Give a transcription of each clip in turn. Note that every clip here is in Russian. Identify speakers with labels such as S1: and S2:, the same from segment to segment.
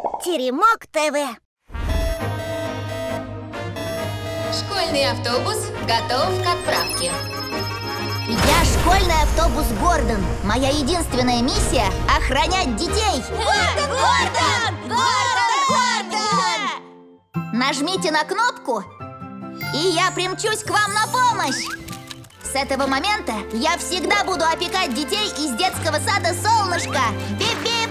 S1: Теремок ТВ.
S2: Школьный автобус готов к отправке.
S1: Я школьный автобус Гордон. Моя единственная миссия – охранять детей. Гордон! Нажмите на кнопку, и я примчусь к вам на помощь. С этого момента я всегда буду опекать детей из детского сада «Солнышко». Бип-бип!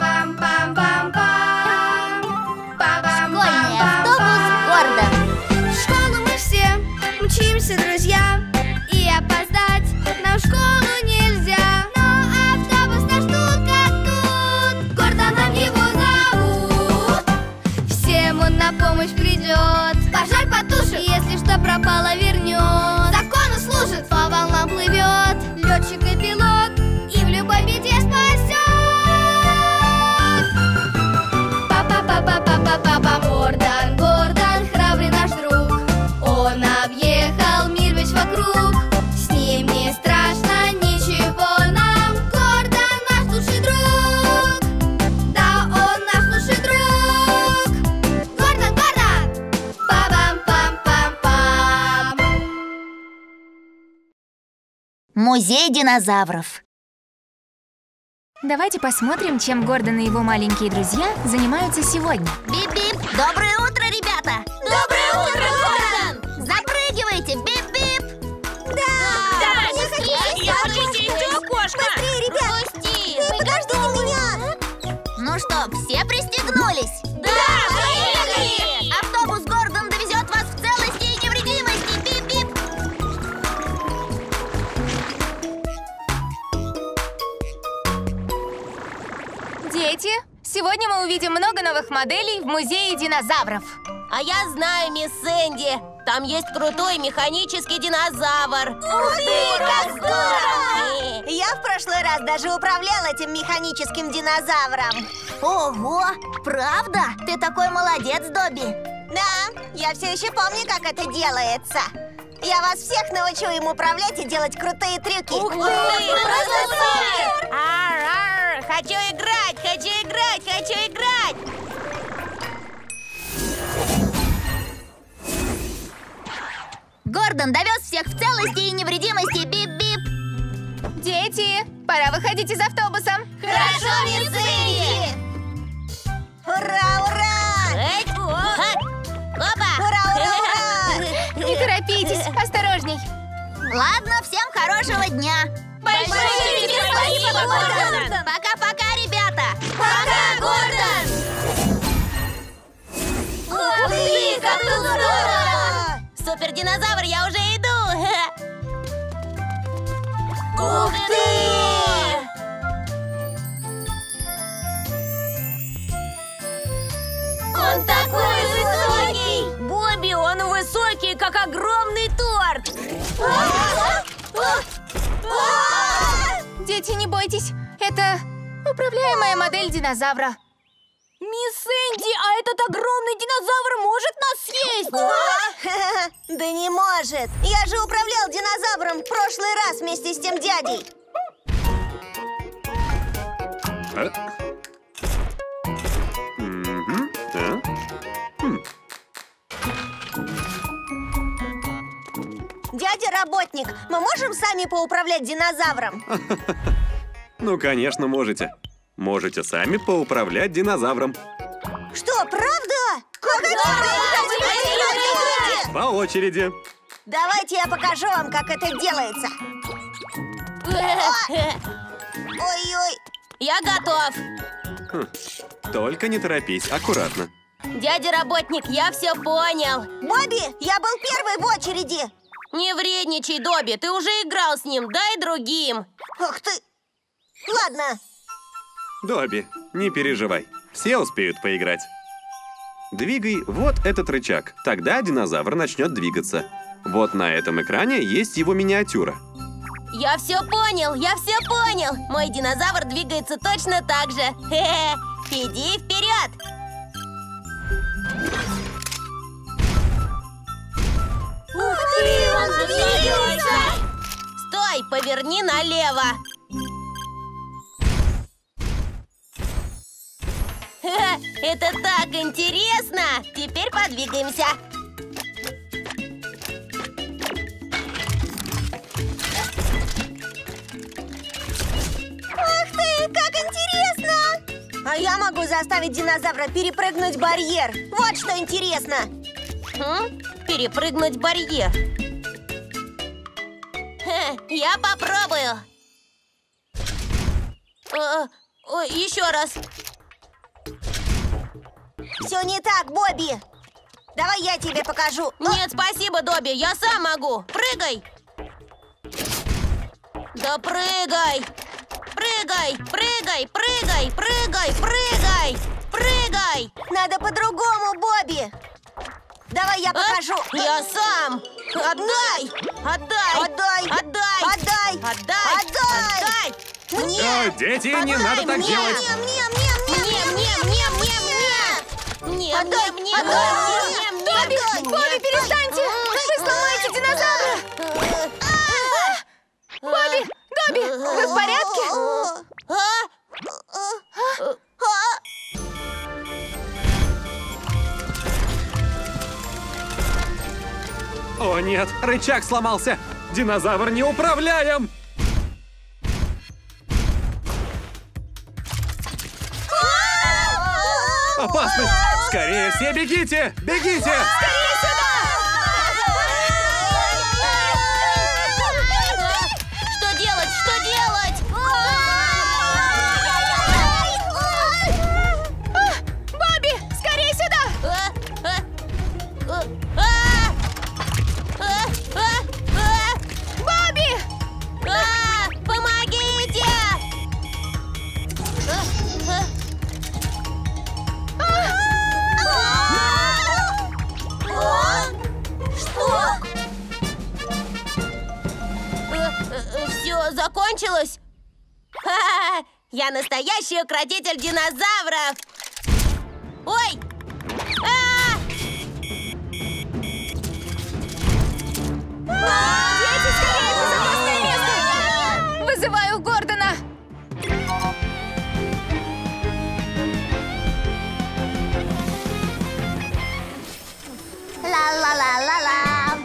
S1: Школьный автобус Гордон.
S3: В школу мы все мчимся, друзья, и опоздать нам в школу нельзя. Но автобус наш тут как тут, Гордоном его зовут. Всем он на помощь придет, пожар потушит, если что пропало, вернет. Закону служит, по волнам плывет, летчик и пилот, и в любой беде спасет. Гордон, Гордон, храбрый наш друг. Он объехал мир весь вокруг. С ним не страшно ничего нам. Гордон наш лучший друг. Да, он наш лучший друг. Гордон, Гордон! Па-бам-пам-пам-пам.
S1: Музей динозавров.
S4: Давайте посмотрим, чем Гордон и его маленькие друзья занимаются сегодня.
S1: Бип-бип! Доброе утро, ребята! Доброе утро, Гордон! Запрыгивайте! Бип-бип! Да!
S3: Не хотите?
S5: Я хочу сесть в окошко!
S3: Быстрее, ребят!
S1: Пусти!
S3: Подождите меня!
S1: Ну что, все пристегнулись?
S5: Да, поехали!
S1: Автобус Гордон довезет вас в целости и невредимости! Бип-бип!
S4: Дети, сегодня мы увидим много новых моделей в музее динозавров.
S5: А я знаю, мисс Сэнди. Там есть крутой механический динозавр.
S3: Ух ты, как здорово!
S5: Я
S3: в прошлый раз даже управлял этим механическим динозавром.
S1: Ого! Правда? Ты такой молодец, Добби!
S3: Да, я все еще помню, как это делается. Я вас всех научу им управлять и делать крутые трюки.
S5: Ух ты!
S3: Просто супер!
S5: Ар-ар! Хочу играть, хочу играть, хочу играть!
S1: Гордон довез всех в целости и невредимости! Бип-бип!
S4: Дети, пора выходить из автобуса.
S5: Хорошо, мисс Сэнди!
S3: Ура, ура!
S5: Эй, ха! Опа!
S3: Ура, ура, ура!
S4: Не торопитесь, осторожней.
S1: Ладно, всем хорошего дня!
S5: Большое тебе спасибо, Гордон!
S1: Пока-пока, ребята!
S5: Пока, Гордон!
S3: Ух ты, как тут здорово!
S5: Супер динозавр, я уже иду!
S3: Ух ты!
S5: Он такой высокий! Бобби, он высокий, как огромный торт!
S4: Дети, не бойтесь, это управляемая модель динозавра.
S5: Мисс Сэнди, а этот огромный динозавр может нас съесть?
S3: Да не может! Я же управлял динозавром в прошлый раз вместе с тем дядей. Дядя работник, мы можем сами поуправлять динозавром?
S6: Ну, конечно, можете. Можете сами поуправлять динозавром.
S3: Что, правда? Как это?
S6: По очереди.
S3: Давайте я покажу вам, как это делается. Ой-ой.
S5: Я готов!
S6: Только не торопись, аккуратно.
S5: Дядя работник, я все понял.
S3: Бобби, я был первый в очереди.
S5: Не вредничай, Добби, ты уже играл с ним, дай другим.
S3: Ах ты. Ладно.
S6: Добби, не переживай, все успеют поиграть. Двигай вот этот рычаг, тогда динозавр начнет двигаться. Вот на этом экране есть его миниатюра.
S5: Я все понял, я все понял. Мой динозавр двигается точно так же. Хе-хе. Иди вперед.
S3: Ух ты, он двигается!
S5: Стой, поверни налево. Это так интересно! Теперь подвигаемся.
S3: Ух ты, как интересно! А я могу заставить динозавра перепрыгнуть барьер. Вот что интересно.
S5: Перепрыгнуть барьер. Я попробую. Еще раз.
S3: Все не так, Бобби. Давай я тебе покажу.
S5: Нет, спасибо, Добби, я сам могу. Прыгай. Да прыгай. Прыгай, прыгай, прыгай, прыгай, прыгай, прыгай.
S3: Надо по-другому, Бобби. Давай я покажу.
S5: Я сам. Отдай. Отдай.
S3: Отдай.
S5: Отдай.
S3: Отдай.
S5: Отдай.
S3: Отдай. Мне.
S6: О, дети, не надо так
S5: мне.
S6: делать.
S5: Мне.
S3: Отдай.
S5: Мне.
S3: Отдай.
S4: Бобби, перестаньте! Вы сломаете динозавра! Бобби! Добби, вы в порядке?
S6: О нет, рычаг сломался. Динозавр неуправляем. Опасность! Скорее все бегите! Бегите!
S5: Что делать? Что делать?
S4: Бобби, скорее сюда! Бобби!
S5: Помогите!
S3: Что?
S5: Все закончилось? Ха-ха! Я настоящий укротитель динозавров! Ой!
S4: Дети, скорее, в безопасное место! Вызываю Гордона!
S1: Ла-ла-ла-ла-ла.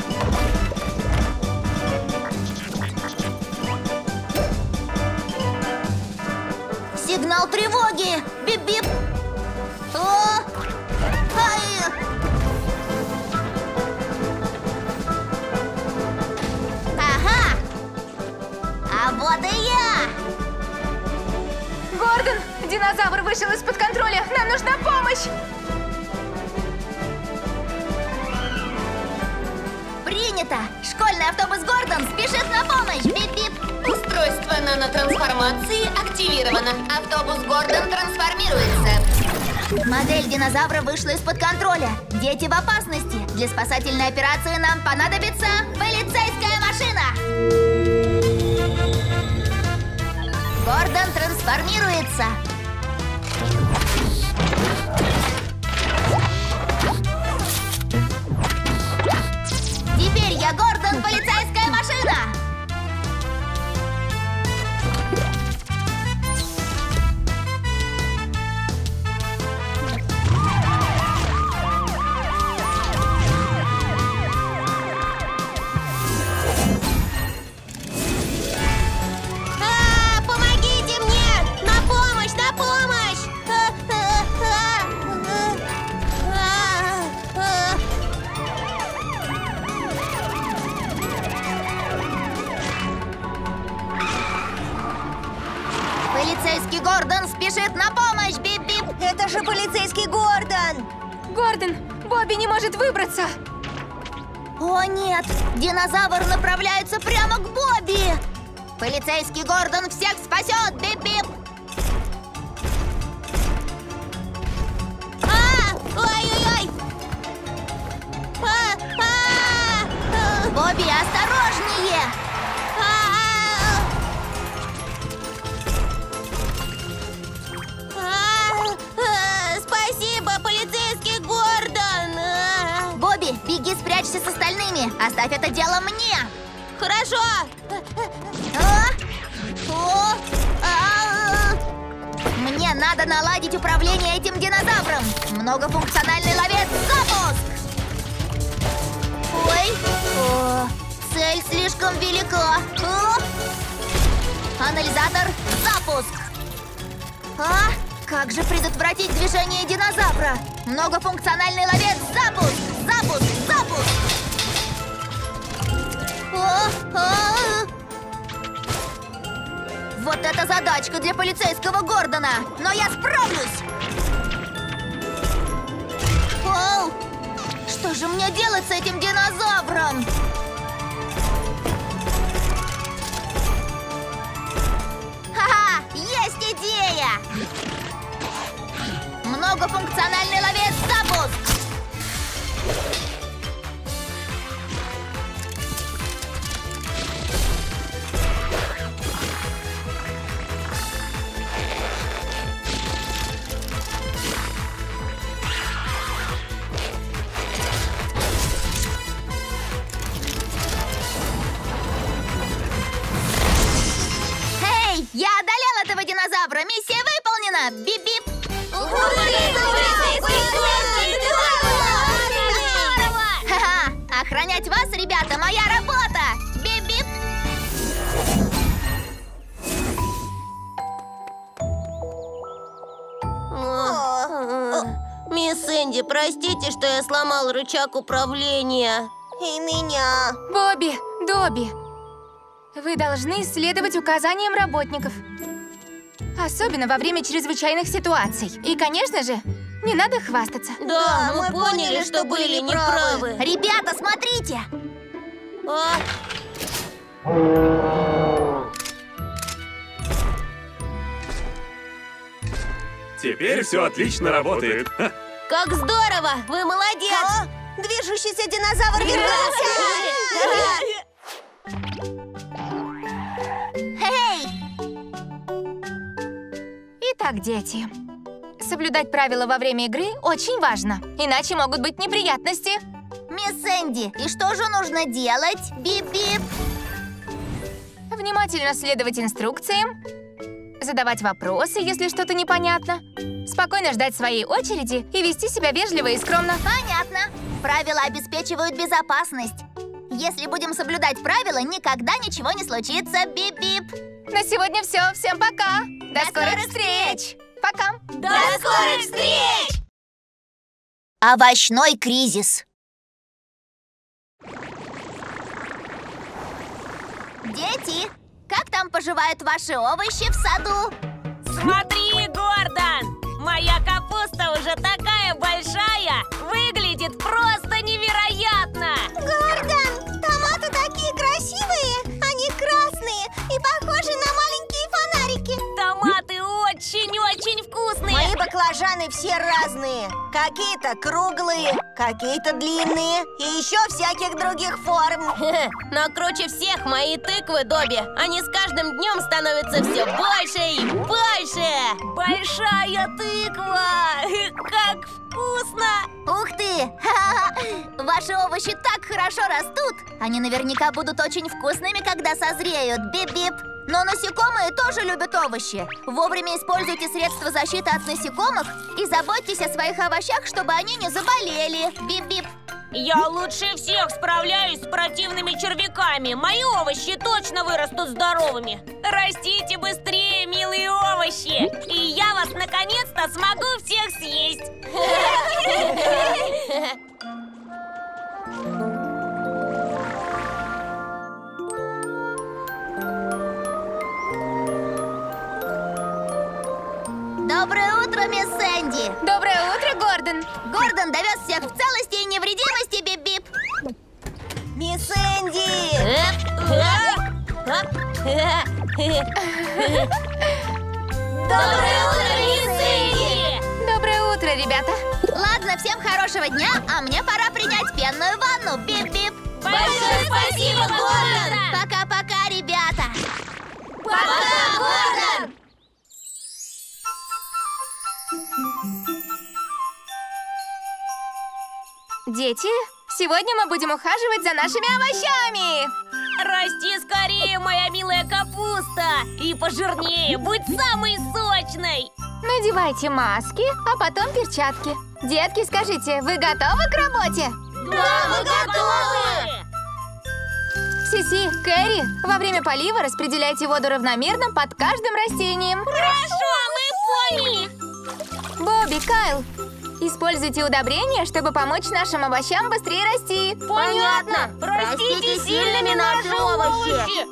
S1: Сигнал тревоги! Бип-бип! О! Ай! Ага! А вот и я!
S4: Гордон, динозавр вышел из-под контроля! Нам нужна помощь!
S1: Принято! Школьный автобус Гордон спешит на помощь! Бип-бип!
S2: Устройство нанотрансформации активировано. Автобус Гордон трансформируется.
S1: Модель динозавра вышла из-под контроля. Дети в опасности. Для спасательной операции нам понадобится полицейская машина. Гордон трансформируется. Теперь я Гордон, полицейская машина.
S5: Помогите мне! На помощь! На помощь!
S1: Полицейский Гордон спешит на помощь. Бип-бип.
S3: Это же полицейский Гордон.
S4: Гордон, Бобби не может выбраться!
S1: О нет! Динозавр направляется прямо к Бобби! Полицейский Гордон всех спасет! Бип-бип!
S5: Ой-ой-ой!
S1: Бобби, осторожнее!
S5: Спасибо, полицейский Гордон!
S1: Бобби, беги, спрячься с остальными! Оставь это дело мне!
S5: Хорошо!
S1: А? О! А! Мне Надо наладить управление этим динозавром. Многофункциональный ловец, запуск! Ой, цель слишком велика. Анализатор, запуск! Как же предотвратить движение динозавра? Многофункциональный ловец, запуск! Запуск! Запуск! Вот это задачка для полицейского Гордона! Но я справлюсь! Что же мне делать с этим динозавром? Ха-ха! Есть идея! Многофункциональный ловец, запуск! Эй, я одолел этого динозавра! Миссия выполнена! Бип-бип! Ха-ха! Охранять вас, ребята, моя работа! Бип-бип!
S5: Мисс Энди, простите, что я сломал рычаг управления.
S3: И меня.
S4: Бобби, Добби, вы должны следовать указаниям работников. Особенно во время чрезвычайных ситуаций. И, конечно же, не надо хвастаться.
S5: Да, мы поняли, что были неправы.
S1: Ребята, смотрите!
S6: Теперь все отлично работает. Ха.
S5: Как здорово! Вы молодец!
S3: Движущийся динозавр вернулся!
S1: Эй!
S4: Итак, дети, соблюдать правила во время игры очень важно. Иначе могут быть неприятности.
S1: Мисс Энди, и что же нужно делать? Бип-бип!
S4: Внимательно следовать инструкциям, задавать вопросы, если что-то непонятно, спокойно ждать своей очереди и вести себя вежливо и скромно.
S1: Понятно. Правила обеспечивают безопасность. Если будем соблюдать правила, никогда ничего не случится. Бип-бип!
S4: На сегодня все. Всем пока. До скорых встреч. Пока.
S5: До скорых встреч!
S1: Овощной кризис. Дети, как там поживают ваши овощи в саду?
S5: Смотри, Гордон! Моя капуста уже такая большая! Выглядит просто невероятно!
S3: Гордон, томаты такие красивые! Они красные и похожи на маленькие фонарики.
S5: Томаты очень-очень вкусные!
S3: Мои баклажаны все разные. Какие-то круглые, какие-то длинные и еще всяких других форм.
S5: Но круче всех мои тыквы, Добби. Они с каждым днем становятся все больше и больше. Большая тыква! Как вкусно!
S1: Ух ты! Ха-ха! Ваши овощи так хорошо растут! Они наверняка будут очень вкусными, когда созреют. Бип-бип! Но насекомые тоже любят овощи. Вовремя используйте средства защиты от насекомых и заботьтесь о своих овощах, чтобы они не заболели. Бип-бип!
S5: Я лучше всех справляюсь с противными червяками. Мои овощи точно вырастут здоровыми. Растите быстрее, милые овощи, и я вас наконец-то смогу всех съесть.
S1: Доброе утро, мисс Энди!
S4: Доброе утро, Гордон.
S1: Гордон довез всех в целости и невредимости. Бип-бип!
S3: Мисс Энди!
S5: Доброе утро, мисс Энди!
S4: Доброе утро, ребята.
S1: Ладно, всем хорошего дня, а мне пора принять пенную ванну. Бип-бип!
S5: Большое спасибо, Гордон!
S1: Пока-пока, ребята!
S5: Пока, Гордон!
S4: Дети, сегодня мы будем ухаживать за нашими овощами.
S5: Расти скорее, моя милая капуста! И пожирнее, будь самой сочной!
S4: Надевайте маски, а потом перчатки. Детки, скажите, вы готовы к работе?
S5: Да, мы готовы!
S4: Сиси, Кэрри, во время полива распределяйте воду равномерно под каждым растением.
S5: Хорошо, мы поняли!
S4: Бобби, Кайл, используйте удобрения, чтобы помочь нашим овощам быстрее расти.
S5: Понятно! Растите сильными наши овощи!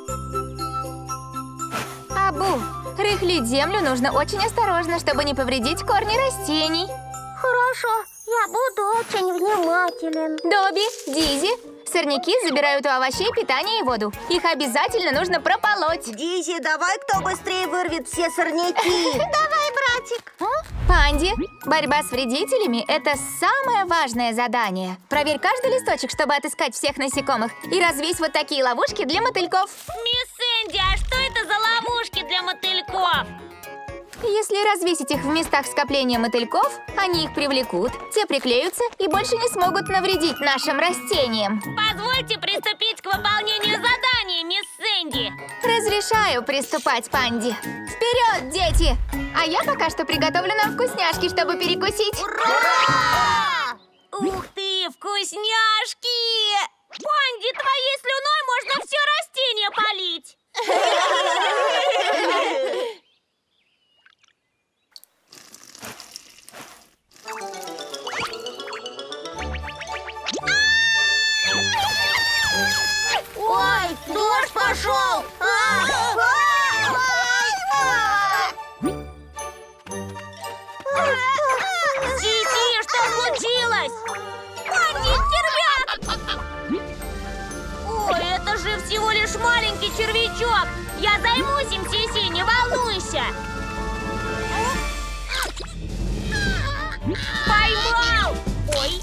S4: Абу, рыхлить землю нужно очень осторожно, чтобы не повредить корни растений.
S1: Хорошо, я буду очень внимателен.
S4: Добби, Дизи, сорняки забирают у овощей питание и воду. Их обязательно нужно прополоть.
S1: Дизи, давай кто быстрее вырвет все сорняки. Давай, братик.
S4: Панди, борьба с вредителями – это самое важное задание. Проверь каждый листочек, чтобы отыскать всех насекомых. И развесь вот такие ловушки для мотыльков.
S5: Мисс Сэнди, а что это за ловушки для мотыльков?
S4: Если развесить их в местах скопления мотыльков, они их привлекут, те приклеются и больше не смогут навредить нашим растениям.
S5: Позвольте приступить к выполнению задания, мисс Сэнди.
S4: Разрешаю приступать, Панди. Вперед, дети! А я пока что приготовлю нам вкусняшки, чтобы перекусить.
S5: Ура! Ух ты, вкусняшки! Панди, твоей слюной можно все растение полить.
S1: Ой, дождь пошел!
S5: Сиси, что случилось? Панди, червяк! Ой, это же всего лишь маленький червячок. Я займусь им, Сиси, не волнуйся. Поймал! Ой!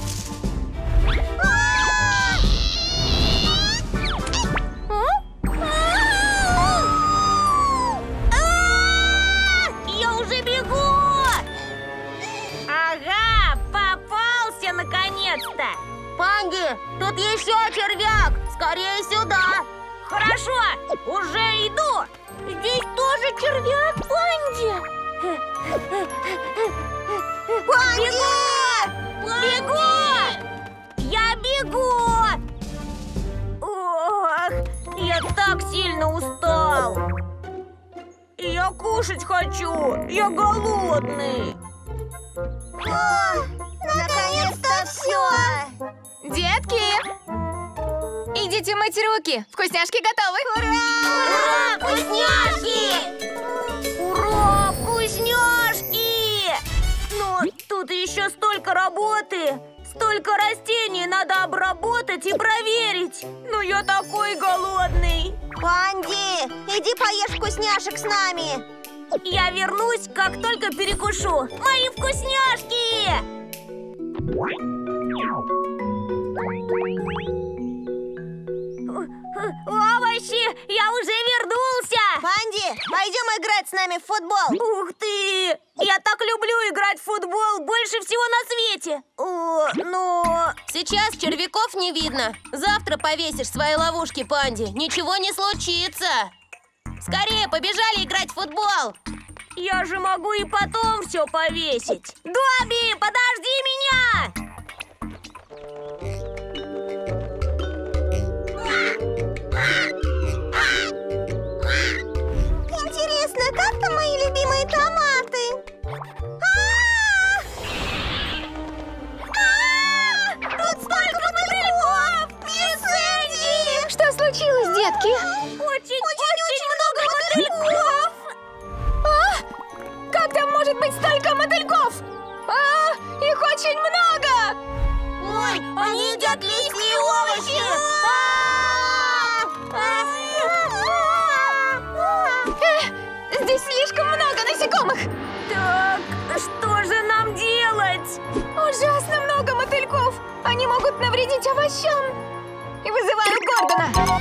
S5: Я уже бегу! Ага, попался наконец-то!
S1: Панди, тут еще червяк! Скорее сюда!
S5: Хорошо, уже иду! Здесь тоже червяк, Панди! Бегу! Я бегу! Ох, я так сильно устал! Я кушать хочу! Я голодный!
S1: Наконец-то все!
S4: Детки! Идите мыть руки! Вкусняшки готовы!
S5: Ура! Вкусняшки! Ура! Вкусняшки! Но тут еще столько работы! Столько растений надо обработать и проверить! Но я такой голодный!
S1: Панди, иди поешь вкусняшек с нами!
S5: Я вернусь, как только перекушу! Мои вкусняшки! Овощи! Я уже вернулся!
S1: Панди, пойдем играть с нами в футбол!
S5: Ух ты! Я так люблю играть в футбол больше всего на свете! Но...
S2: Сейчас червяков не видно. Завтра повесишь свои ловушки, Панди. Ничего не случится. Скорее, побежали играть в футбол.
S5: Я же могу и потом все повесить. Добби, подожди меня!
S1: Интересно, как там мои любимые томаты? Тут столько мотыльков! Мисс Сэнди!
S4: Что случилось, детки?
S5: Очень много мотыльков!
S4: Как там может быть столько мотыльков? Их очень много!
S1: Ой, они едят листья и овощи!
S4: Здесь слишком много насекомых!
S5: Так, что же нам делать?
S4: Ужасно много мотыльков! Они могут навредить овощам! И вызываю Гордона!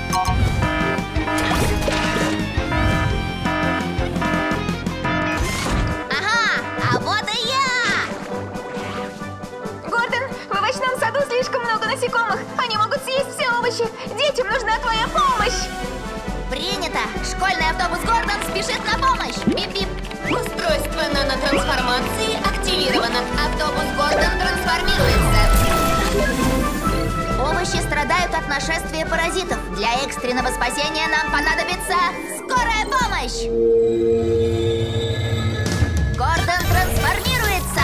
S1: Ага, а вот и я!
S4: Гордон, в овощном саду слишком много насекомых! Они могут съесть все овощи! Детям нужна твоя помощь!
S1: Принято! Школьный автобус Гордон спешит на помощь! Бип-бип! Быстро! Устройство нанотрансформации активировано. Автобус Гордон трансформируется. Овощи страдают от нашествия паразитов. Для экстренного спасения нам понадобится скорая помощь. Гордон трансформируется.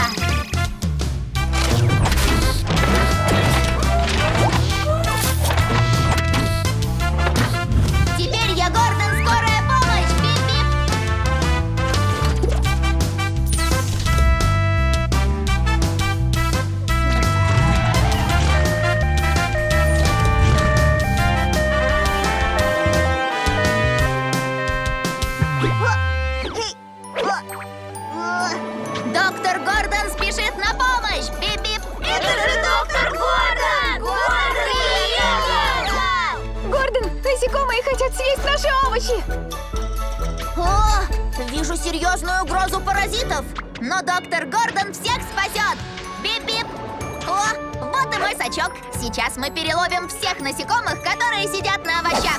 S1: Теперь я Гордон, скорая помощь. Бип-бип. Доктор Гордон спешит на помощь! Бип-бип! Это же доктор Гордон!
S4: Гордон, насекомые хотят съесть наши овощи!
S1: О, вижу серьезную угрозу паразитов! Но доктор Гордон всех спасет! Бип-бип! О, вот и мой сачок! Сейчас мы переловим всех насекомых, которые сидят на овощах!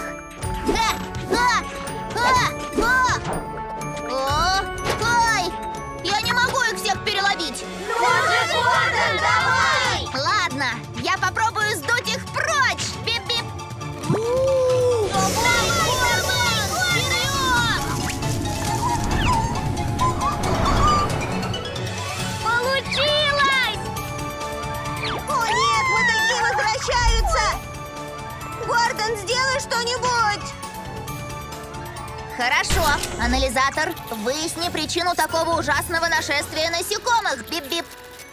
S1: Ой! Я не могу их всех переловить! Гордон, давай! Ладно, я попробую сдуть их прочь! Бип-бип! Давай, Гордон!
S5: Получилось!
S3: О нет, мотыльки возвращаются! Гордон, сделай что-нибудь!
S1: Хорошо, анализатор, выясни причину такого ужасного нашествия насекомых, бип-бип.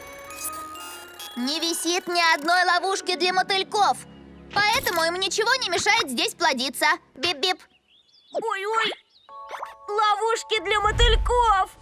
S1: Не висит ни одной ловушки для мотыльков, поэтому им ничего не мешает здесь плодиться, бип-бип.
S5: Ой-ой! Ловушки для мотыльков!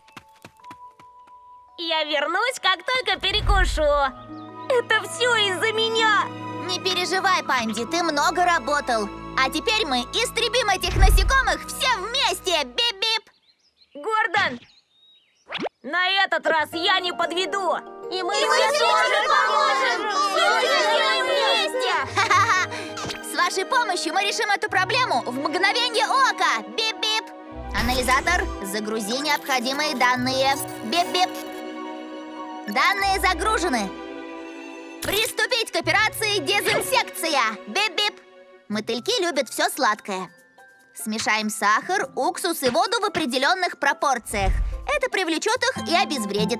S5: Я вернусь, как только перекушу. Это все из-за меня.
S1: Не переживай, Панди, ты много работал. А теперь мы истребим этих насекомых все вместе, бип-бип.
S5: Гордон, на этот раз я не подведу. И мы
S1: все
S5: тоже поможем.
S1: вместе. Ха-ха-ха. С вашей помощью мы решим эту проблему в мгновение ока, бип-бип. Анализатор, загрузи необходимые данные, бип-бип. Данные загружены. Приступить к операции дезинсекция, бип-бип. Мотыльки любят все сладкое. Смешаем сахар, уксус и воду в определенных пропорциях. Это привлечет их и обезвредит.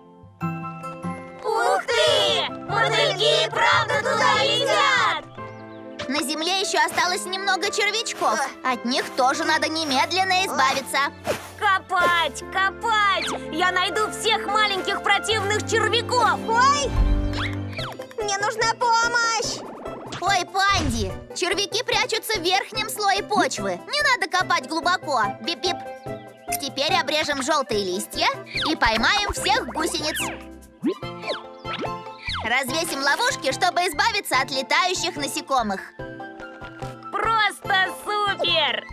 S5: Ух ты! Мотыльки правда туда летят!
S1: На земле еще осталось немного червячков. От них тоже надо немедленно избавиться.
S5: Копать, копать! Я найду всех маленьких противных червяков!
S3: Ой! Мне нужна помощь!
S1: Ой, Панди, червяки прячутся в верхнем слое почвы. Не надо копать глубоко. Бип-бип. Теперь обрежем желтые листья и поймаем всех гусениц. Развесим ловушки, чтобы избавиться от летающих насекомых.
S5: Просто супер!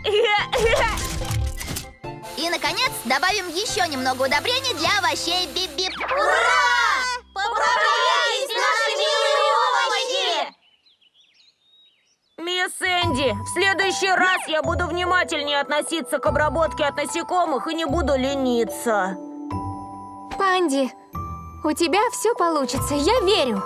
S1: И, наконец, добавим еще немного удобрений для овощей. Бип-бип.
S5: Ура! Поправляйтесь, наши милые овощи! Мисс Энди, в следующий раз я буду внимательнее относиться к обработке от насекомых и не буду лениться.
S4: Панди, у тебя все получится, я верю.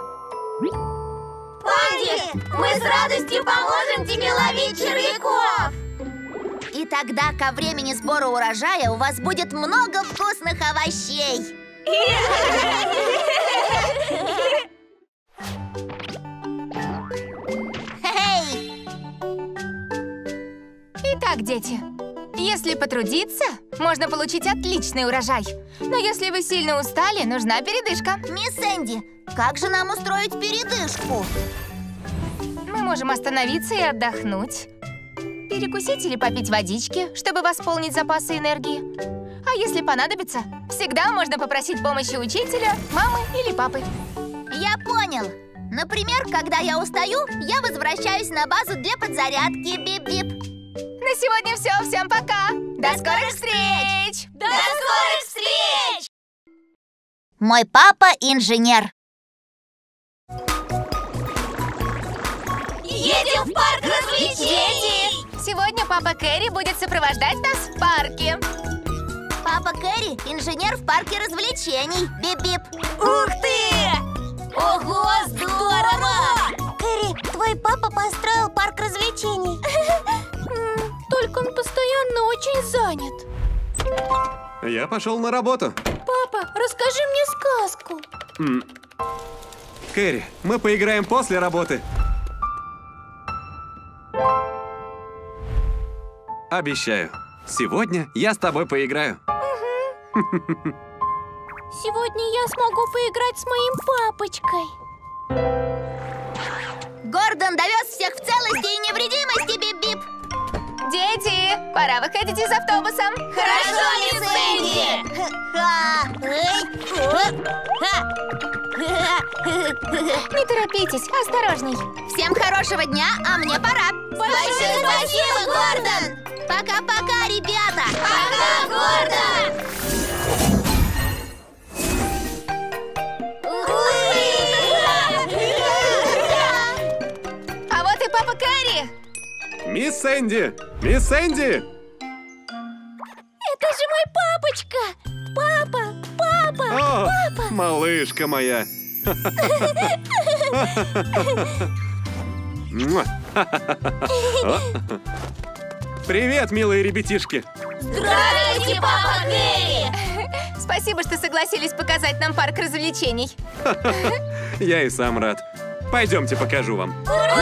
S5: Панди, мы с радостью поможем тебе ловить червяков!
S1: И тогда ко времени сбора урожая у вас будет много вкусных овощей. Хе-хей!
S4: Итак, дети, если потрудиться, можно получить отличный урожай. Но если вы сильно устали, нужна передышка.
S1: Мисс Энди, как же нам устроить передышку?
S4: Мы можем остановиться и отдохнуть. Перекусить или попить водички, чтобы восполнить запасы энергии. А если понадобится, всегда можно попросить помощи учителя, мамы или папы.
S1: Я понял. Например, когда я устаю, я возвращаюсь на базу для подзарядки. Бип-бип.
S4: На сегодня все. Всем пока. До скорых встреч!
S5: До скорых встреч!
S1: Мой папа инженер.
S5: Едем в парк развлечений!
S4: Сегодня папа Кэрри будет сопровождать нас в парке.
S1: Папа Кэрри – инженер в парке развлечений. Бип-бип.
S5: Ух ты! Ого, здорово!
S2: Кэрри, твой папа построил парк развлечений.
S3: Только он постоянно очень занят.
S6: Я пошел на работу.
S3: Папа, расскажи мне сказку.
S6: Кэрри, мы поиграем после работы. Обещаю. Сегодня я с тобой поиграю.
S3: Сегодня я смогу поиграть с моим папочкой.
S1: Гордон довез всех в целости и невредимости, бип-бип.
S4: Дети, пора выходить из автобуса.
S5: Хорошо, мисс Энди!
S4: Не торопитесь, осторожней.
S1: Всем хорошего дня, а мне пора.
S5: Большое спасибо, Гордон!
S1: Пока-пока, ребята.
S5: Пока, Гордон!
S4: А вот и папа Кэрри.
S6: Мисс Энди! Мисс Энди!
S3: Это же мой папочка! Папа!
S6: О, малышка моя! Муа. Привет, милые ребятишки!
S5: Здравствуйте, папа Кэрри!
S4: Спасибо, что согласились показать нам парк развлечений.
S6: Я и сам рад. Пойдемте, покажу вам.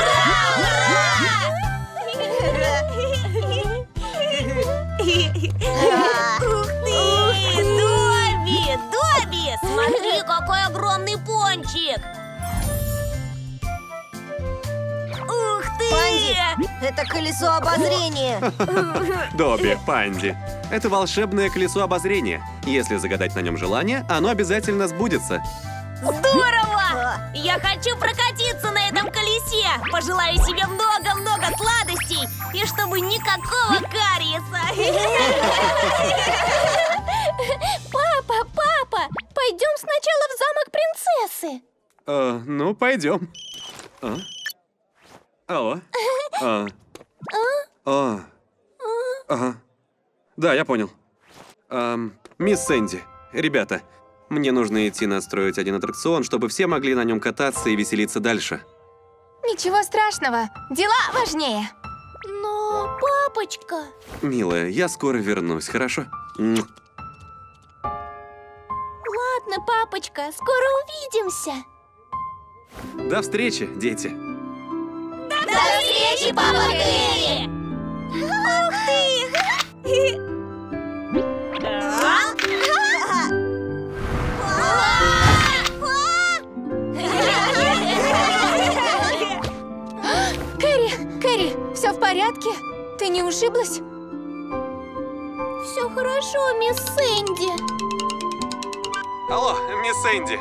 S5: Ух ты! Добби! Смотри, какой огромный пончик! Ух ты!
S2: Панди, это колесо обозрения.
S6: Добби, Панди. Это волшебное колесо обозрения. Если загадать на нем желание, оно обязательно сбудется.
S5: Здорово! Я хочу прокатиться на этом колесе! Пожелаю себе много-много сладостей и чтобы никакого кариеса!
S3: Папа, пойдем сначала в замок принцессы.
S6: Ну, пойдем. Алло? Ага. Да, я понял. Мисс Сэнди, ребята, мне нужно идти настроить один аттракцион, чтобы все могли на нем кататься и веселиться дальше.
S4: Ничего страшного, дела важнее.
S3: Но, папочка...
S6: Милая, я скоро вернусь, хорошо?
S3: Ладно, папочка, скоро увидимся.
S6: До встречи, дети.
S5: До встречи, папа Кэрри! Ух ты!
S4: Кэрри, все в порядке? Ты не ушиблась?
S3: Все хорошо, мисс Сэнди.
S6: Алло, мисс Сэнди.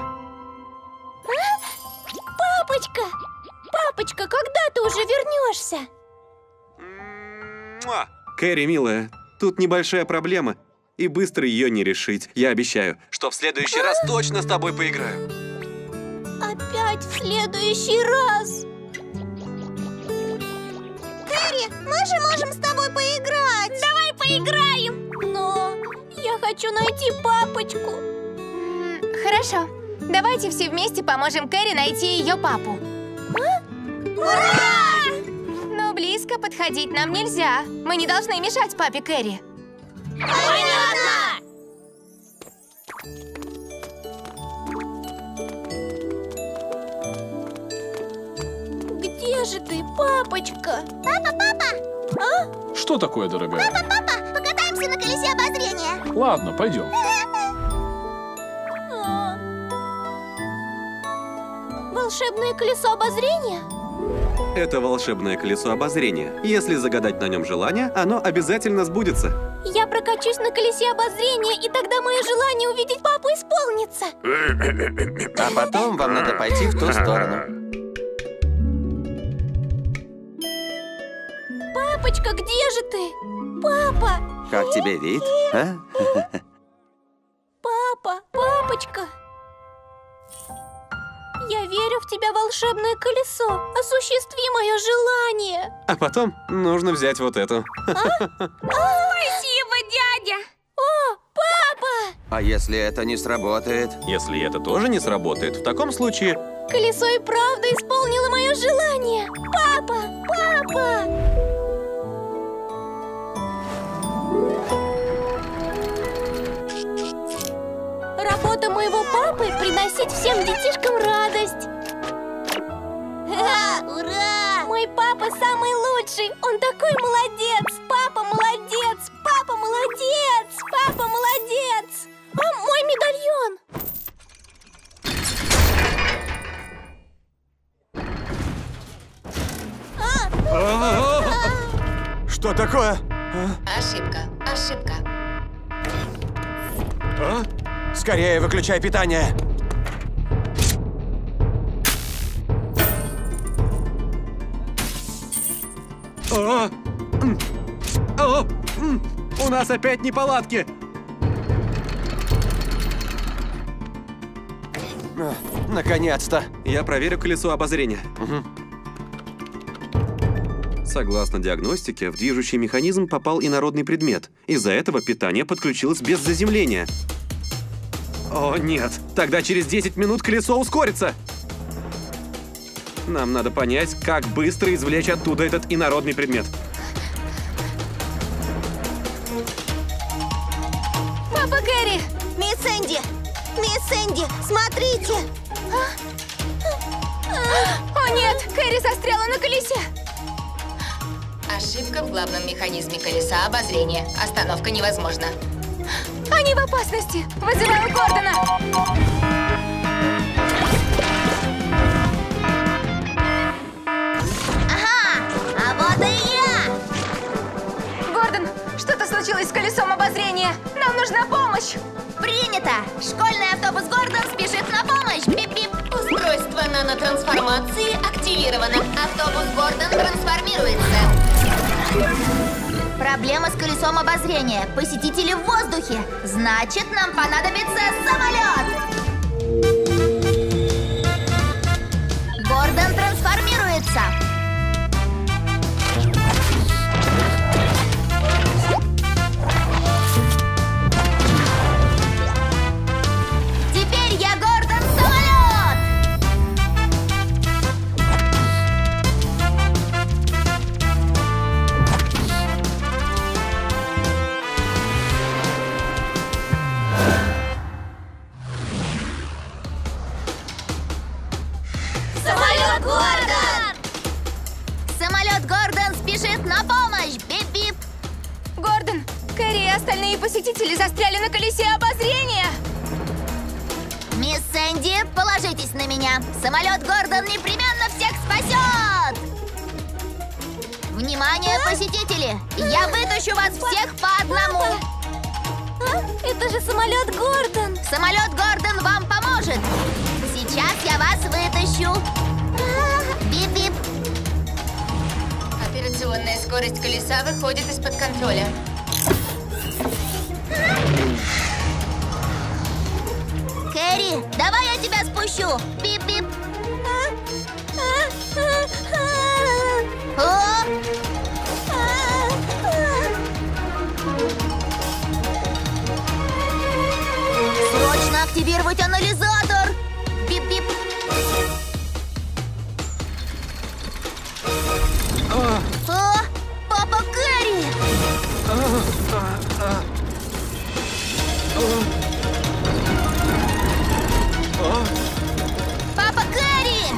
S3: Папочка, когда ты уже вернешься?
S6: Кэрри, милая, тут небольшая проблема, и быстро ее не решить. Я обещаю, что в следующий раз точно с тобой поиграю.
S3: Опять в следующий раз.
S1: Кэрри, мы же можем с тобой поиграть.
S5: Давай поиграем!
S3: Но я хочу найти папочку.
S4: Хорошо, давайте все вместе поможем Кэрри найти ее папу.
S5: Ура!
S4: Но близко подходить нам нельзя. Мы не должны мешать папе Кэрри.
S5: Понятно!
S3: Где же ты, папочка?
S7: Что такое, дорогая?
S1: Папа, покатаемся на колесе обозрения.
S7: Ладно, пойдем.
S3: Волшебное колесо обозрения?
S6: Это волшебное колесо обозрения. Если загадать на нем желание, оно обязательно сбудется.
S3: Я прокачусь на колесе обозрения, и тогда мое желание увидеть папу исполнится.
S8: А потом вам надо пойти в ту сторону.
S3: Папочка, где же ты? Папа!
S8: Как тебе вид, а?
S3: Папочка! Я верю в тебя, волшебное колесо. Осуществи мое желание.
S6: А потом нужно взять вот эту.
S5: Спасибо, дядя!
S3: О,
S2: Папа!
S8: А если это не сработает?
S6: Если это тоже не сработает, в таком случае...
S2: Колесо и правда исполнило мое желание! Папа! Папа! Работа моего папы — приносить всем детишкам радость.
S1: Ура!
S2: Мой папа самый лучший! Он такой молодец! Папа молодец! Папа молодец! Папа молодец! А мой медальон!
S8: Что такое?
S4: Ошибка, ошибка.
S8: А? Скорее выключай питание.
S6: У нас опять неполадки!
S8: Наконец-то.
S6: Я проверю колесо обозрения. Согласно диагностике, в движущий механизм попал инородный предмет. Из-за этого питание подключилось без заземления. О, нет. Тогда через 10 минут колесо ускорится. Нам надо понять, как быстро извлечь оттуда этот инородный предмет.
S2: Папа Кэрри!
S1: Мисс Энди! Мисс Энди, смотрите!
S2: О нет! Кэрри застряла на колесе!
S4: Ошибка в главном механизме колеса обозрения. Остановка невозможна.
S2: Они в опасности! Вызываю Гордона!
S1: Ага! А вот и я!
S2: Гордон, что-то случилось с колесом обозрения! Нам нужна помощь!
S1: Принято! Школьный автобус Гордон спешит на помощь! Бип-бип!
S4: Устройство нанотрансформации активировано. Автобус Гордон трансформируется.
S1: Проблема с колесом обозрения. Посетители в воздухе. Значит, нам понадобится самолет. Гордон трансформируется. Теперь я Гордон самолет.
S2: Самолет Гордон!
S1: Самолет Гордон спешит на помощь. Бип-бип.
S2: Гордон, Кэрри и остальные посетители застряли на колесе обозрения!
S1: Мисс Энди, положитесь на меня. Самолет Гордон непременно всех спасет. Внимание, посетители! Я вытащу вас всех по одному.
S2: Это же самолет Гордон!
S1: Самолет Гордон вам поможет. Сейчас я вас вытащу. Бип-бип.
S4: Операционная скорость колеса выходит из-под контроля.
S1: Кэрри, давай я тебя спущу. Бип-бип. О! Срочно активировать анализатор. Бип-бип. О, папа Кэрри! Папа Кэрри!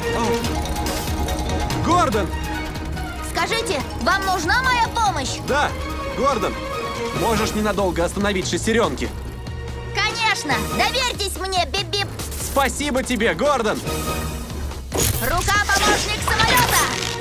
S6: Гордон!
S1: Скажите, вам нужна моя помощь?
S6: Да, Гордон! Можешь ненадолго остановить шестеренки?
S1: Конечно! Доверьтесь мне, бип-бип!
S6: Спасибо тебе, Гордон!
S1: Рука-помощник самолета!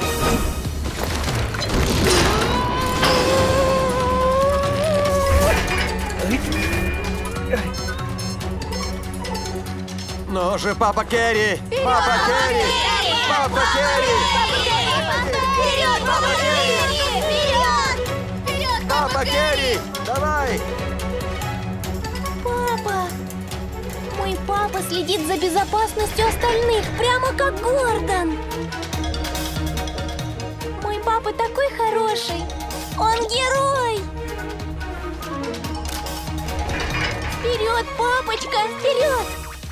S8: Ну же, папа Кэрри! Папа Кэрри! Папа Кэрри!
S1: Вперед, папа Кэрри! Вперед! Вперед,
S8: Папа Кэрри! Давай!
S2: Папа! Мой папа следит за безопасностью остальных, прямо как Гордон! Мой папа такой хороший! Он герой! Вперед, папочка, вперед!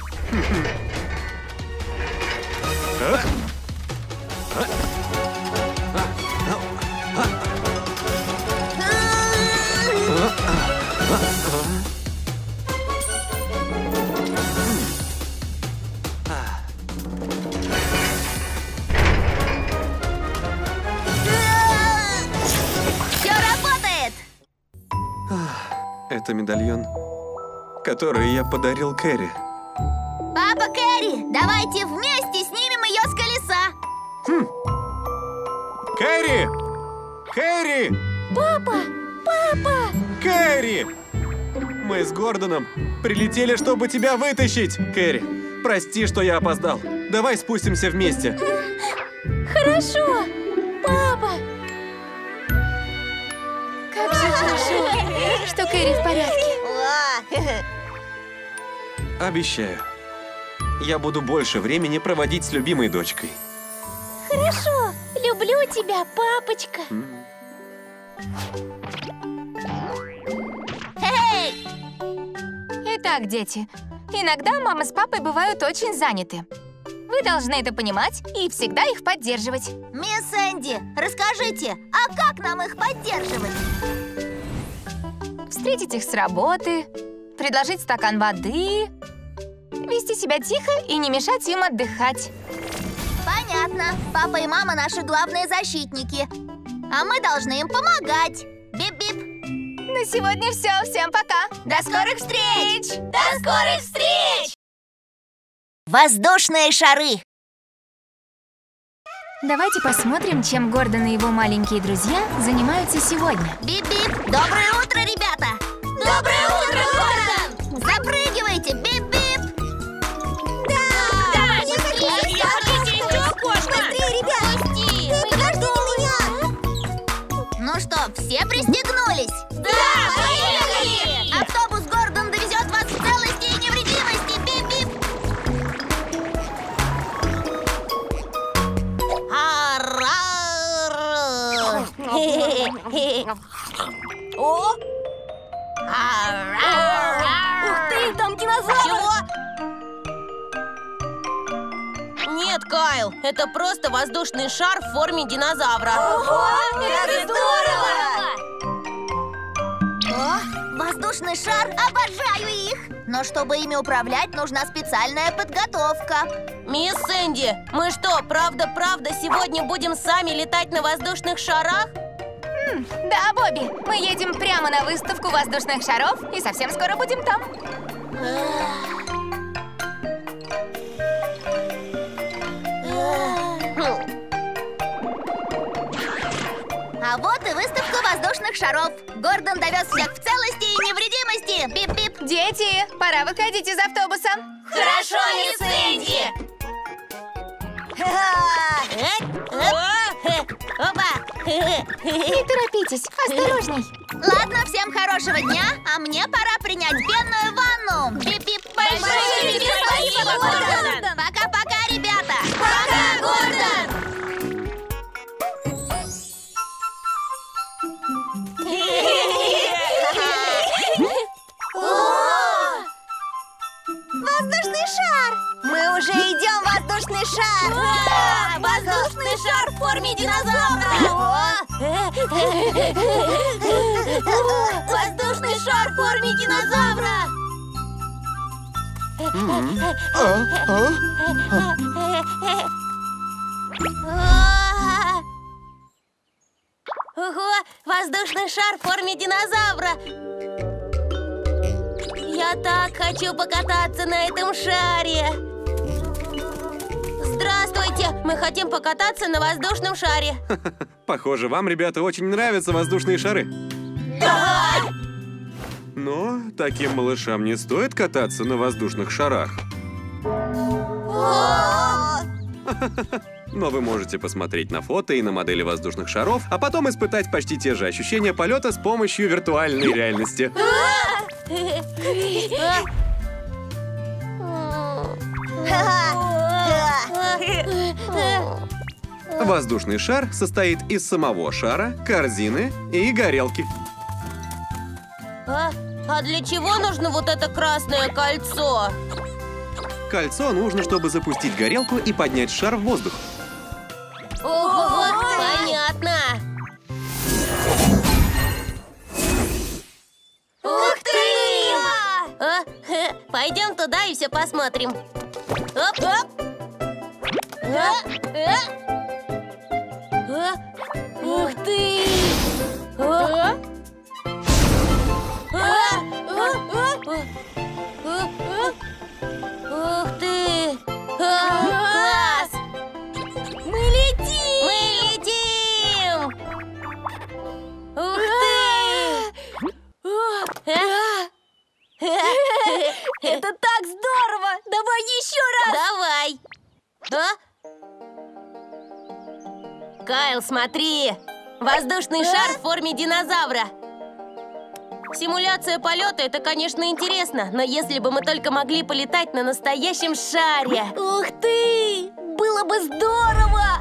S1: Все работает!
S6: Это медальон, который я подарил Кэрри.
S1: Папа Кэрри, давайте вместе снимем ее с колеса.
S6: Кэрри! Кэрри!
S2: Папа! Папа!
S6: Кэрри! Мы с Гордоном прилетели, чтобы тебя вытащить, Кэрри. Прости, что я опоздал. Давай спустимся вместе.
S2: Хорошо! Папа!
S4: Как же хорошо, что Кэрри в порядке.
S6: Обещаю. Я буду больше времени проводить с любимой дочкой.
S2: Хорошо! Люблю тебя, папочка!
S1: Эй!
S4: Итак, дети, иногда мама с папой бывают очень заняты. Вы должны это понимать и всегда их поддерживать.
S1: Мисс Энди, расскажите, а как нам их поддерживать?
S4: Встретить их с работы, предложить стакан воды, вести себя тихо и не мешать им отдыхать.
S1: Понятно. Папа и мама наши главные защитники. А мы должны им помогать. Бип-бип.
S4: На сегодня все. Всем пока. До скорых встреч!
S2: До скорых встреч!
S1: Воздушные шары.
S4: Давайте посмотрим, чем Гордон и его маленькие друзья занимаются сегодня.
S1: Бип-бип. Доброе утро, ребята.
S2: Доброе утро, Гордон!
S1: Запрыгивайте. Бип-бип.
S5: Давайте скорее! Я хочу сесть в окошко!
S2: Пусти!
S1: Подожди меня. Ну что, все пристегнулись?
S2: Да, поехали!
S1: Автобус Гордон довезет вас в целости и невредимости. Бип-бип.
S2: О! Ух ты, там динозавр!
S5: Чего? Нет, Кайл, это просто воздушный шар в форме динозавра.
S2: Ого, это здорово!
S1: О, воздушный шар, обожаю их! Но чтобы ими управлять, нужна специальная подготовка.
S5: Мисс Энди, мы что, правда сегодня будем сами летать на воздушных шарах?
S4: Да, Бобби, мы едем прямо на выставку воздушных шаров и совсем скоро будем там.
S1: А вот и выставка воздушных шаров. Гордон довез всех в целости и невредимости. Бип-бип.
S4: Дети, пора выходить из автобуса.
S2: Хорошо, мисс Энди!
S5: Опа!
S4: Не торопитесь, осторожней.
S1: Ладно, всем хорошего дня, а мне пора принять пенную ванну. Бип-бип.
S2: Большое тебе спасибо, Гордон!
S1: Пока-пока, ребята.
S2: Пока, Гордон!
S1: Воздушный шар. Мы уже идем в воздушный шар.
S2: Воздушный шар в форме динозавра! Воздушный шар в форме динозавра!
S5: Ого, воздушный шар в форме динозавра! Я так хочу покататься на этом шаре! Здравствуйте! Мы хотим покататься на воздушном шаре.
S6: Похоже, вам, ребята, очень нравятся воздушные шары.
S2: Да!
S6: Но таким малышам не стоит кататься на воздушных шарах. Но вы можете посмотреть на фото и на модели воздушных шаров, а потом испытать почти те же ощущения полета с помощью виртуальной реальности. Воздушный шар состоит из самого шара, корзины и горелки.
S2: А для чего нужно вот это красное кольцо?
S6: Кольцо нужно, чтобы запустить горелку и поднять шар в воздух.
S2: Ого, понятно. Ух ты! Пойдем туда и все посмотрим. Оп-оп! Ух ты! Ух ты! Класс! Мы летим! Мы летим! Ух ты!
S5: Это так здорово! Давай еще раз!
S2: Давай! Кайл, смотри! Воздушный шар в форме динозавра. Симуляция полета — это, конечно, интересно, но если бы мы только могли полетать на настоящем шаре.
S5: Ух ты! Было бы здорово!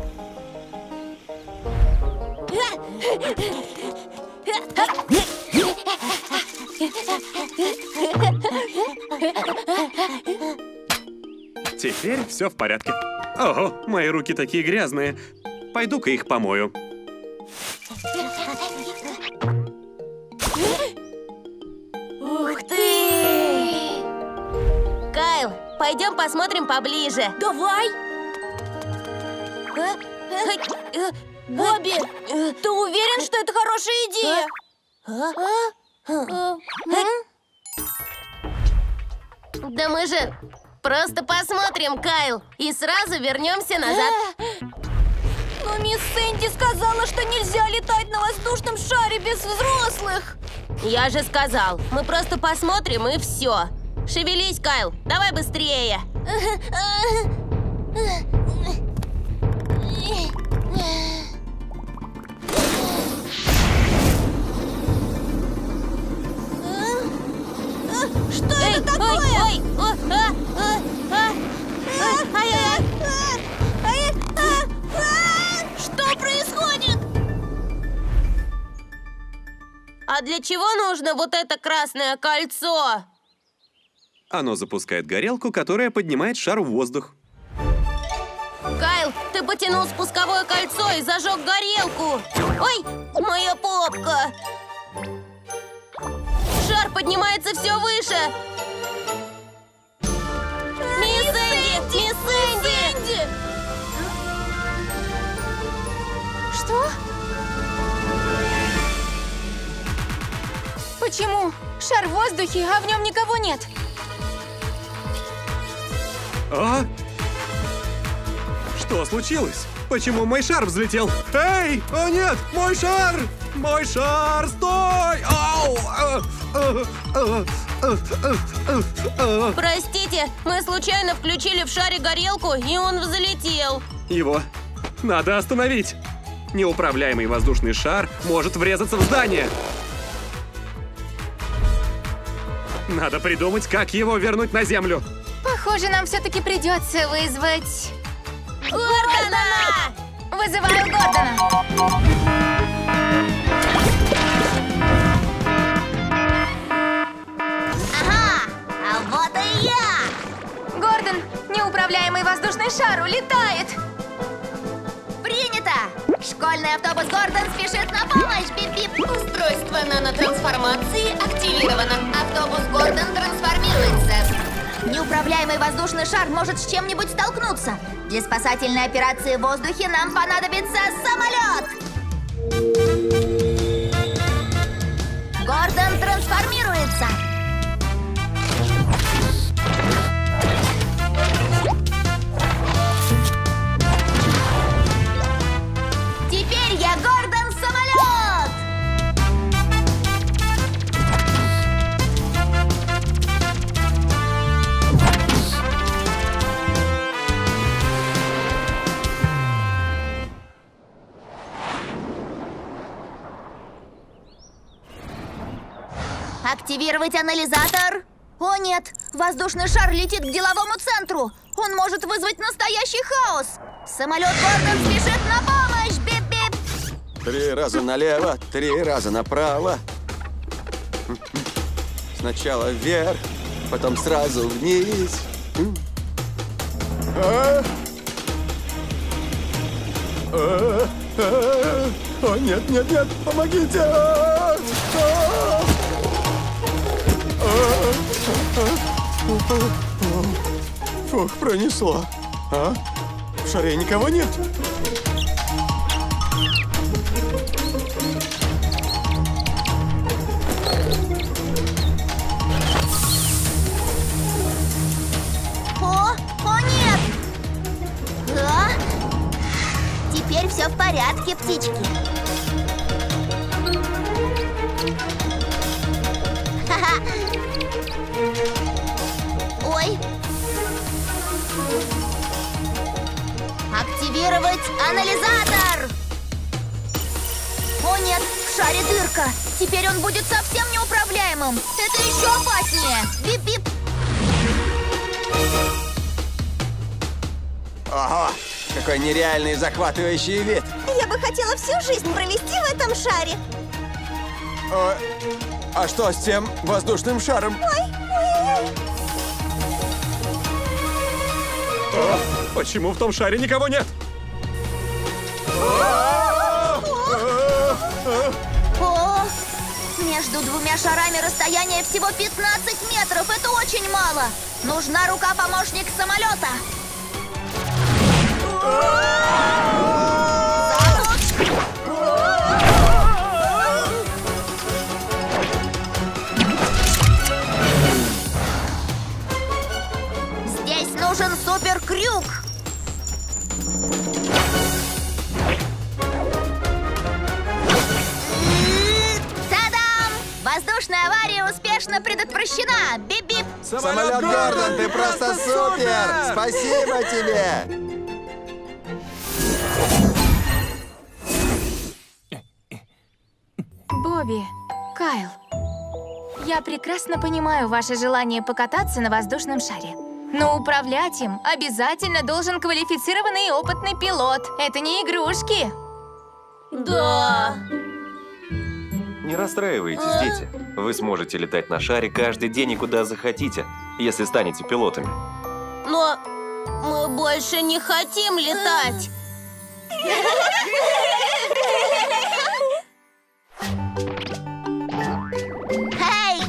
S6: Теперь все в порядке. Ого, мои руки такие грязные. Пойду-ка их помою.
S2: Ух ты! Кайл, пойдем посмотрим поближе.
S5: Давай! Бобби, ты уверен, что это хорошая идея?
S2: Да мы же просто посмотрим, Кайл, и сразу вернемся назад.
S5: Но мисс Сэнди сказала, что нельзя летать на воздушном шаре без взрослых.
S2: Я же сказал, мы просто посмотрим и все. Шевелись, Кайл, давай быстрее.
S5: Что это такое? Что происходит?
S2: А для чего нужно вот это красное кольцо?
S6: Оно запускает горелку, которая поднимает шар в воздух.
S2: Кайл, ты потянул спусковое кольцо и зажег горелку. Ой, моя попка. Шар поднимается все выше. Мисс Сэнди! Мисс Сэнди!
S4: Что? Почему? Шар в воздухе, а в нем никого нет.
S6: А? Что случилось? Почему мой шар взлетел? Эй! О нет! Мой шар! Мой шар! Стой! Ау!
S2: Простите, мы случайно включили в шаре горелку, и он взлетел.
S6: Его надо остановить. Неуправляемый воздушный шар может врезаться в здание. Надо придумать, как его вернуть на землю.
S4: Похоже, нам все-таки придется вызвать...
S2: Гордона!
S4: Вызываю Гордона.
S1: Ага, а вот и я!
S4: Гордон, неуправляемый воздушный шар улетает.
S1: Принято! Школьный автобус Гордон спешит на помощь! Бип-бип!
S2: Устройство нанотрансформации активировано.
S1: Автобус Гордон трансформируется. Неуправляемый воздушный шар может с чем-нибудь столкнуться. Для спасательной операции в воздухе нам понадобится самолет. Гордон трансформируется. Теперь я Гордон самолет. Активировать анализатор. О нет, воздушный шар летит к деловому центру. Он может вызвать настоящий хаос. Самолет Гордон спешит на помощь. Бип-бип.
S8: 3 раза налево, 3 раза направо. Сначала вверх, потом сразу вниз. О, нет, нет, нет, помогите! Фух, пронесло. А? В шаре никого нет?
S1: О, нет! А? Теперь все в порядке, птички. Ха-ха. Ой. Активировать анализатор! О нет, в шаре дырка. Теперь он будет совсем неуправляемым. Это еще опаснее. Бип-бип.
S8: Ого, какой нереальный захватывающий вид.
S3: Я бы хотела всю жизнь провести в этом шаре.
S8: А что с тем воздушным шаром?
S6: Почему в том шаре никого нет?
S1: О, между двумя шарами расстояние всего 15 метров. Это очень мало. Нужна рука-помощник самолета. Здесь нужен суперкрюк. Та-дам! Воздушная авария успешно предотвращена. Бип-бип.
S8: Самолет Гордон, ты просто супер! Спасибо тебе!
S4: Бобби, Кайл, я прекрасно понимаю ваше желание покататься на воздушном шаре. Но управлять им обязательно должен квалифицированный и опытный пилот. Это не игрушки.
S2: Да.
S7: Не расстраивайтесь, дети. Вы сможете летать на шаре каждый день и куда захотите, если станете пилотами.
S2: Но мы больше не хотим летать.
S1: Эй!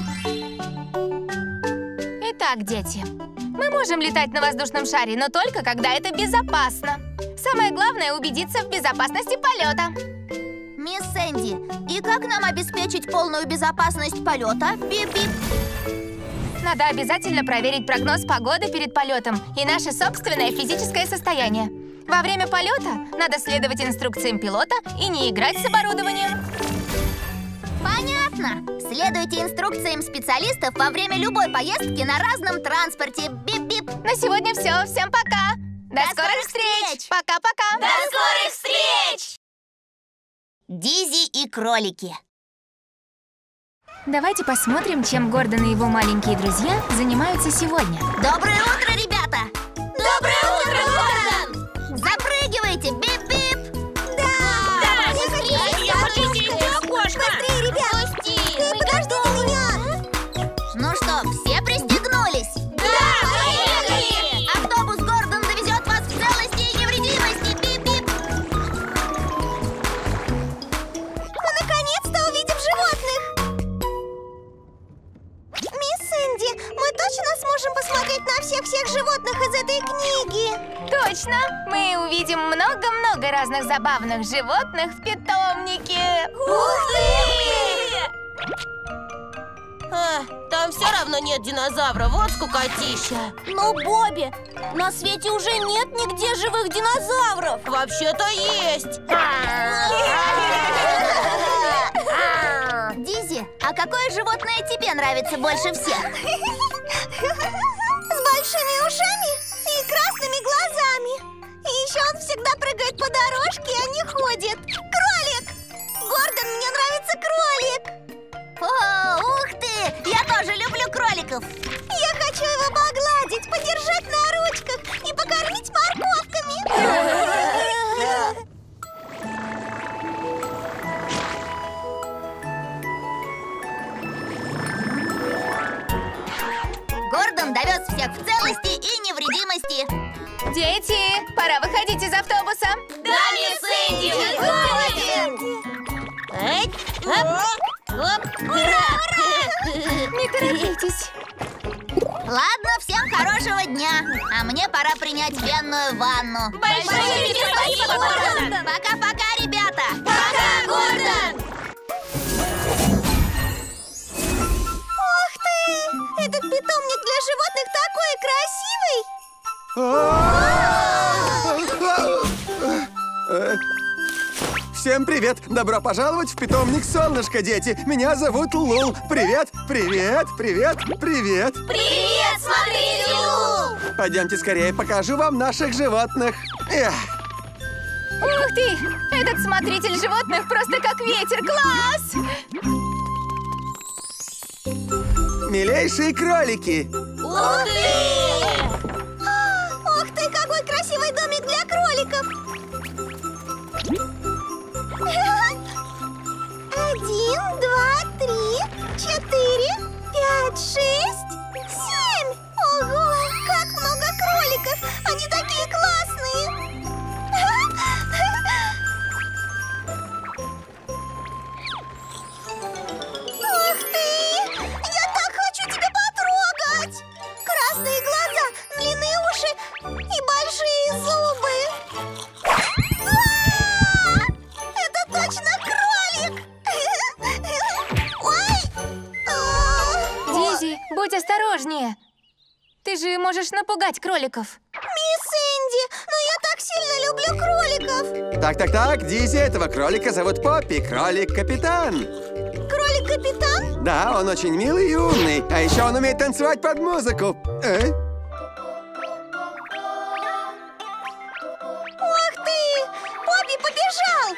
S4: Итак, дети, мы можем летать на воздушном шаре, но только когда это безопасно. Самое главное — убедиться в безопасности полета.
S1: Мисс Сэнди, и как нам обеспечить полную безопасность полета? Бип-бип.
S4: Надо обязательно проверить прогноз погоды перед полетом и наше собственное физическое состояние. Во время полета надо следовать инструкциям пилота и не играть с оборудованием.
S1: Понятно. Следуйте инструкциям специалистов во время любой поездки на разном транспорте. Бип-бип.
S4: На сегодня все. Всем пока. До скорых встреч. Пока-пока.
S2: До скорых встреч!
S1: Дизи и кролики.
S4: Давайте посмотрим, чем Гордон и его маленькие друзья занимаются сегодня.
S1: Доброе утро, ребята!
S2: Доброе утро, Гордон!
S1: Запрыгивайте! Бип-бип!
S5: Да, быстрее! Я хочу сесть в окошко!
S3: Быстрее, ребят!
S2: Пусти!
S3: Подождите меня!
S1: Ну что, все пристегнулись?
S2: Да, поехали!
S1: Автобус Гордон довезет вас в целости и невредимости! Бип-бип!
S3: Мы наконец-то увидим животных! Мисс Сэнди, мы точно сможем посмотреть на всех животных из этой книги?
S4: Точно! Мы увидим много-много разных забавных животных в питомнике.
S2: Ух ты! Там все равно нет динозавра, вот скукотища.
S3: Но, Бобби, на свете уже нет нигде живых динозавров.
S2: Вообще-то есть.
S1: Дизи, а какое животное тебе нравится больше всех?
S3: С большими ушами и красными глазами. И еще он всегда прыгает по дорожке, а не ходит. Кролик! Гордон, мне нравится кролик.
S1: О, ух ты! Я тоже люблю кроликов.
S3: Я хочу его погладить, подержать на ручках и покормить морковками.
S4: Дети, пора выходить из автобуса.
S5: Да, мисс Энди,
S4: Не торопитесь.
S1: Ладно, всем хорошего дня. А мне пора принять пенную ванну.
S5: Большое тебе спасибо, Гордон!
S1: Пока-пока, ребята!
S5: Пока, Гордон!
S3: Ух ты! Этот питомник для животных такой красивый!
S8: Всем привет! Добро пожаловать в питомник Солнышко, дети! Меня зовут Лул. Привет, привет, привет, привет!
S5: Привет, смотрите, Лул!
S8: Пойдемте скорее, покажу вам наших животных. Эх.
S4: Ух ты! Этот смотритель животных просто как ветер. Класс!
S8: Милейшие кролики!
S5: Ух ты!
S3: Ух ты, какой красивый домик для кроликов! 1, 2, 3, 4, 5, 6, 7! Ого, как много кроликов! Они такие классные! Ух ты! Я так хочу тебя потрогать! Красные глаза, длинные уши и большие зубы! Это точно кролик! Ой!
S4: Дизи, будь осторожнее. Ты же можешь напугать кроликов.
S3: Мисс Энди, но я так сильно люблю кроликов!
S8: Так, Дизи, этого кролика зовут Поппи, кролик-капитан.
S3: Кролик-капитан?
S8: Да, он очень милый и умный. А еще он умеет танцевать под музыку.
S3: Ух ты! Поппи побежал!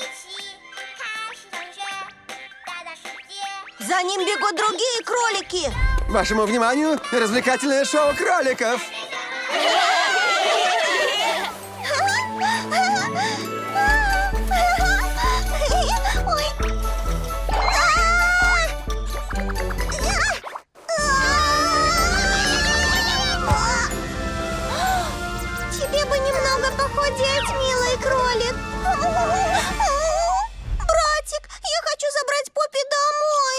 S3: За ним бегут другие кролики!
S8: Вашему вниманию, развлекательное шоу кроликов.
S3: Ой. Тебе бы немного похудеть, милый кролик. Братик, я хочу забрать Поппи домой.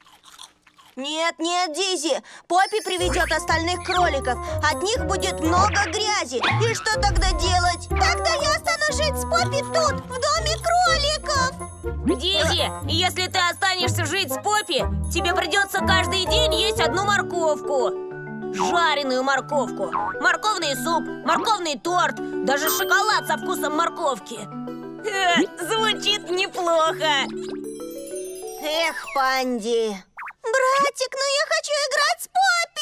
S3: Нет, Дизи. Поппи приведет остальных кроликов. От них будет много грязи. И что тогда делать? Тогда я останусь жить с Поппи тут, в доме кроликов.
S5: Дизи, если ты останешься жить с Поппи, тебе придется каждый день есть одну морковку. Жареную морковку, морковный суп, морковный торт, даже шоколад со вкусом морковки. Звучит неплохо.
S3: Эх, Панди. Братик, ну я хочу играть с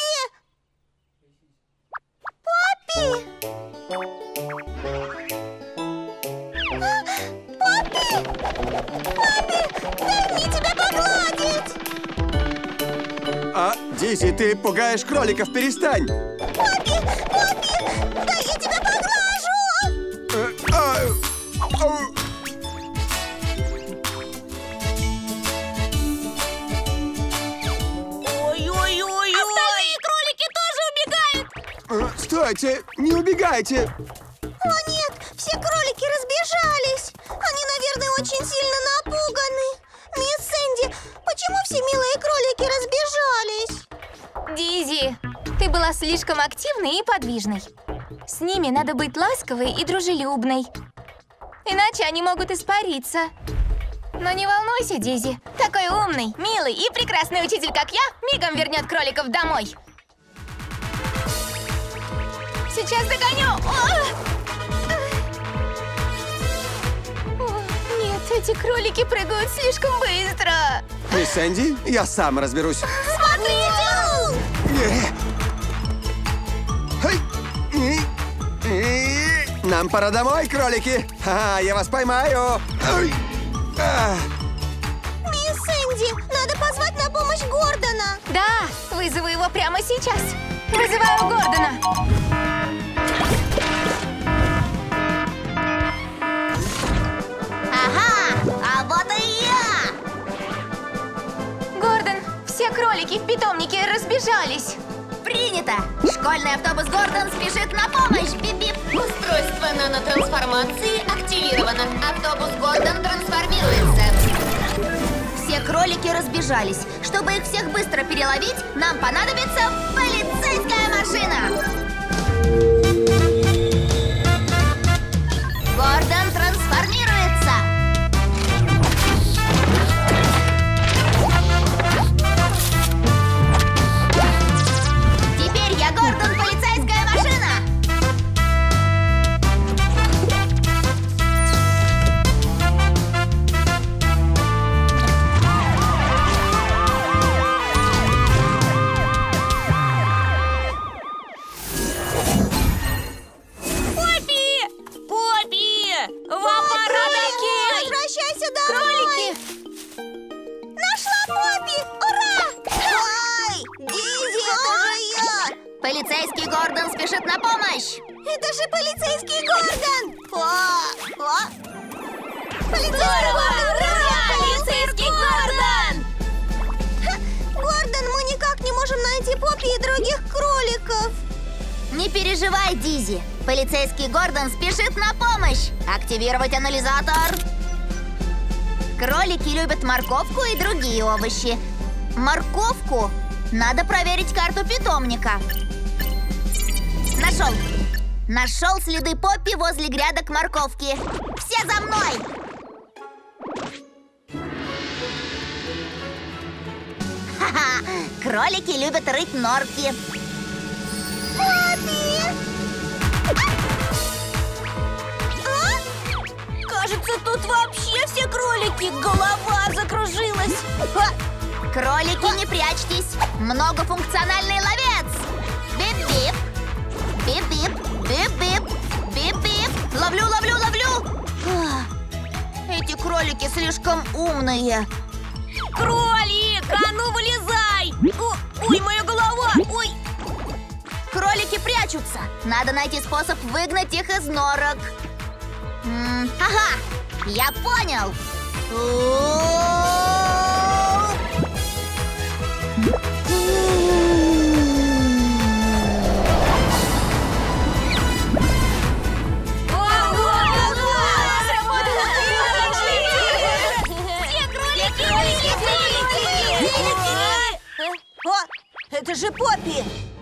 S3: Поппи! Поппи! Дай мне тебя погладить!
S8: Дизи, ты пугаешь кроликов, перестань!
S3: Поппи! Дай я тебя поглажу!
S5: Ой-ой-ой-ой!
S3: Остальные кролики тоже убегают!
S8: Стойте, не убегайте!
S3: О нет, все кролики разбежались! Они, наверное, очень сильно напуганы! Мисс Энди, почему все милые кролики разбежались?
S4: Дизи, ты была слишком активной и подвижной. С ними надо быть ласковой и дружелюбной. Иначе они могут испариться. Но не волнуйся, Дизи. Такой умный, милый и прекрасный учитель, как я, мигом вернет кроликов домой. Сейчас догоню! Нет, эти кролики прыгают слишком быстро.
S8: Мисс Энди, я сам разберусь.
S3: Смотрите!
S8: Нам пора домой, кролики. Я вас поймаю.
S3: Мисс Энди, надо позвать на помощь Гордона.
S4: Да, вызову его прямо сейчас. Вызываю Гордона.
S1: Ага, а вот и я!
S4: Гордон, все кролики в питомнике разбежались.
S1: Принято! Школьный автобус Гордон спешит на помощь! Бип-бип! трансформации активировано. Автобус Гордон трансформируется. Все кролики разбежались. Чтобы их всех быстро переловить, нам понадобится полицейская машина. Гордон трансформируется. Теперь я Гордон, полицейская машина.
S5: Вам пора домой!
S1: Возвращайся домой! Кролики! Нашла Поппи! Ура! Ой! Дизи, это же я! Полицейский Гордон спешит на помощь! Это же полицейский Гордон! Полицейский Гордон! Ура! Полицейский Гордон! Гордон, мы никак не можем найти Поппи и других кроликов! Не переживай, Дизи. Полицейский Гордон спешит на помощь. Активировать анализатор. Кролики любят морковку и другие овощи. Морковку надо проверить карту питомника. Нашел. Нашел следы Поппи возле грядок морковки. Все за мной! Ха-ха! Кролики любят рыть норки. Поппи!
S5: Кажется, тут вообще все кролики. Голова закружилась.
S1: Кролики, не прячьтесь. Многофункциональный ловец. Бип-бип. Бип-бип. Бип-бип. Бип-бип. Ловлю, ловлю, ловлю. Эти кролики слишком умные.
S5: Кролик, а ну вылезай. Ой, моя голова. Ой.
S1: Кролики прячутся. Надо найти способ выгнать их из норок. Ага, я понял.
S5: Это же Поппи!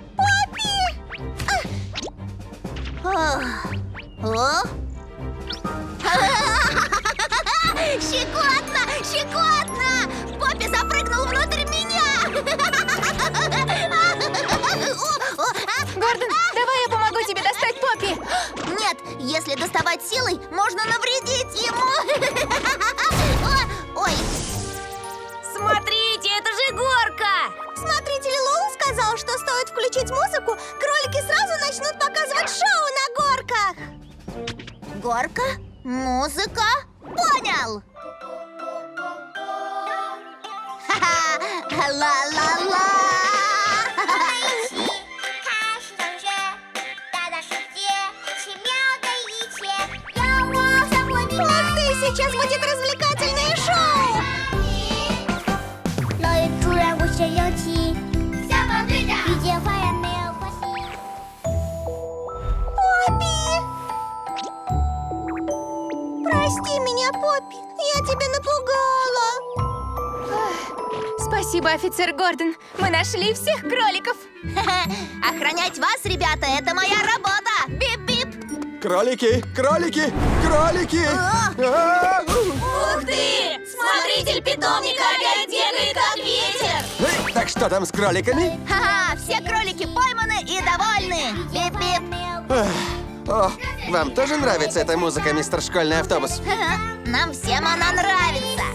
S1: Щекотно! Щекотно! Поппи запрыгнул внутрь меня!
S4: Гордон, давай я помогу тебе достать Поппи.
S1: Нет, если доставать силой, можно навредить ему! Ой!
S5: Смотрите, это же горка!
S1: Смотритель Лоу сказал, что стоит включить музыку, кролики сразу начнут показывать шоу на горках. Горка? Музыка? Понял! Ха-ха! Ла-ла-ла! Ух ты! Сейчас будет развлекательное шоу! Прости меня, Поппи, я тебя напугала.
S4: Спасибо, офицер Гордон. Мы нашли всех кроликов.
S1: Охранять вас, ребята, это моя работа. Бип-бип.
S8: Кролики, кролики, кролики!
S5: Ух ты! Смотритель питомника опять бегает, как ветер!
S8: Так что там с кроликами?
S1: Ха-ха, все кролики пойманы и довольны. Бип-бип.
S8: О, вам тоже нравится эта музыка, мистер Школьный автобус?
S1: Нам всем она нравится.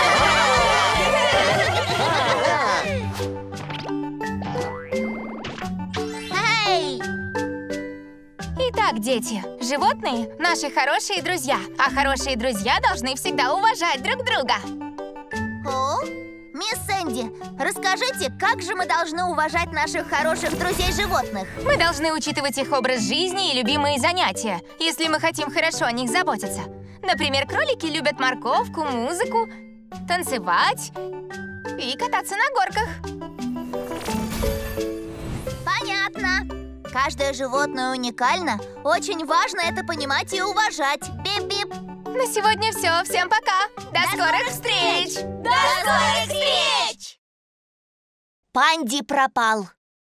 S1: Эй!
S4: Итак, дети, животные – наши хорошие друзья, а хорошие друзья должны всегда уважать друг друга.
S1: О, мисс Сэнди, расскажите, как же мы должны уважать наших хороших друзей-животных?
S4: Мы должны учитывать их образ жизни и любимые занятия, если мы хотим хорошо о них заботиться. Например, кролики любят морковку, музыку, танцевать и кататься на горках.
S1: Понятно. Каждое животное уникально. Очень важно это понимать и уважать. Бип-бип.
S4: На сегодня все. Всем пока. До скорых встреч!
S1: До скорых встреч! Панди пропал.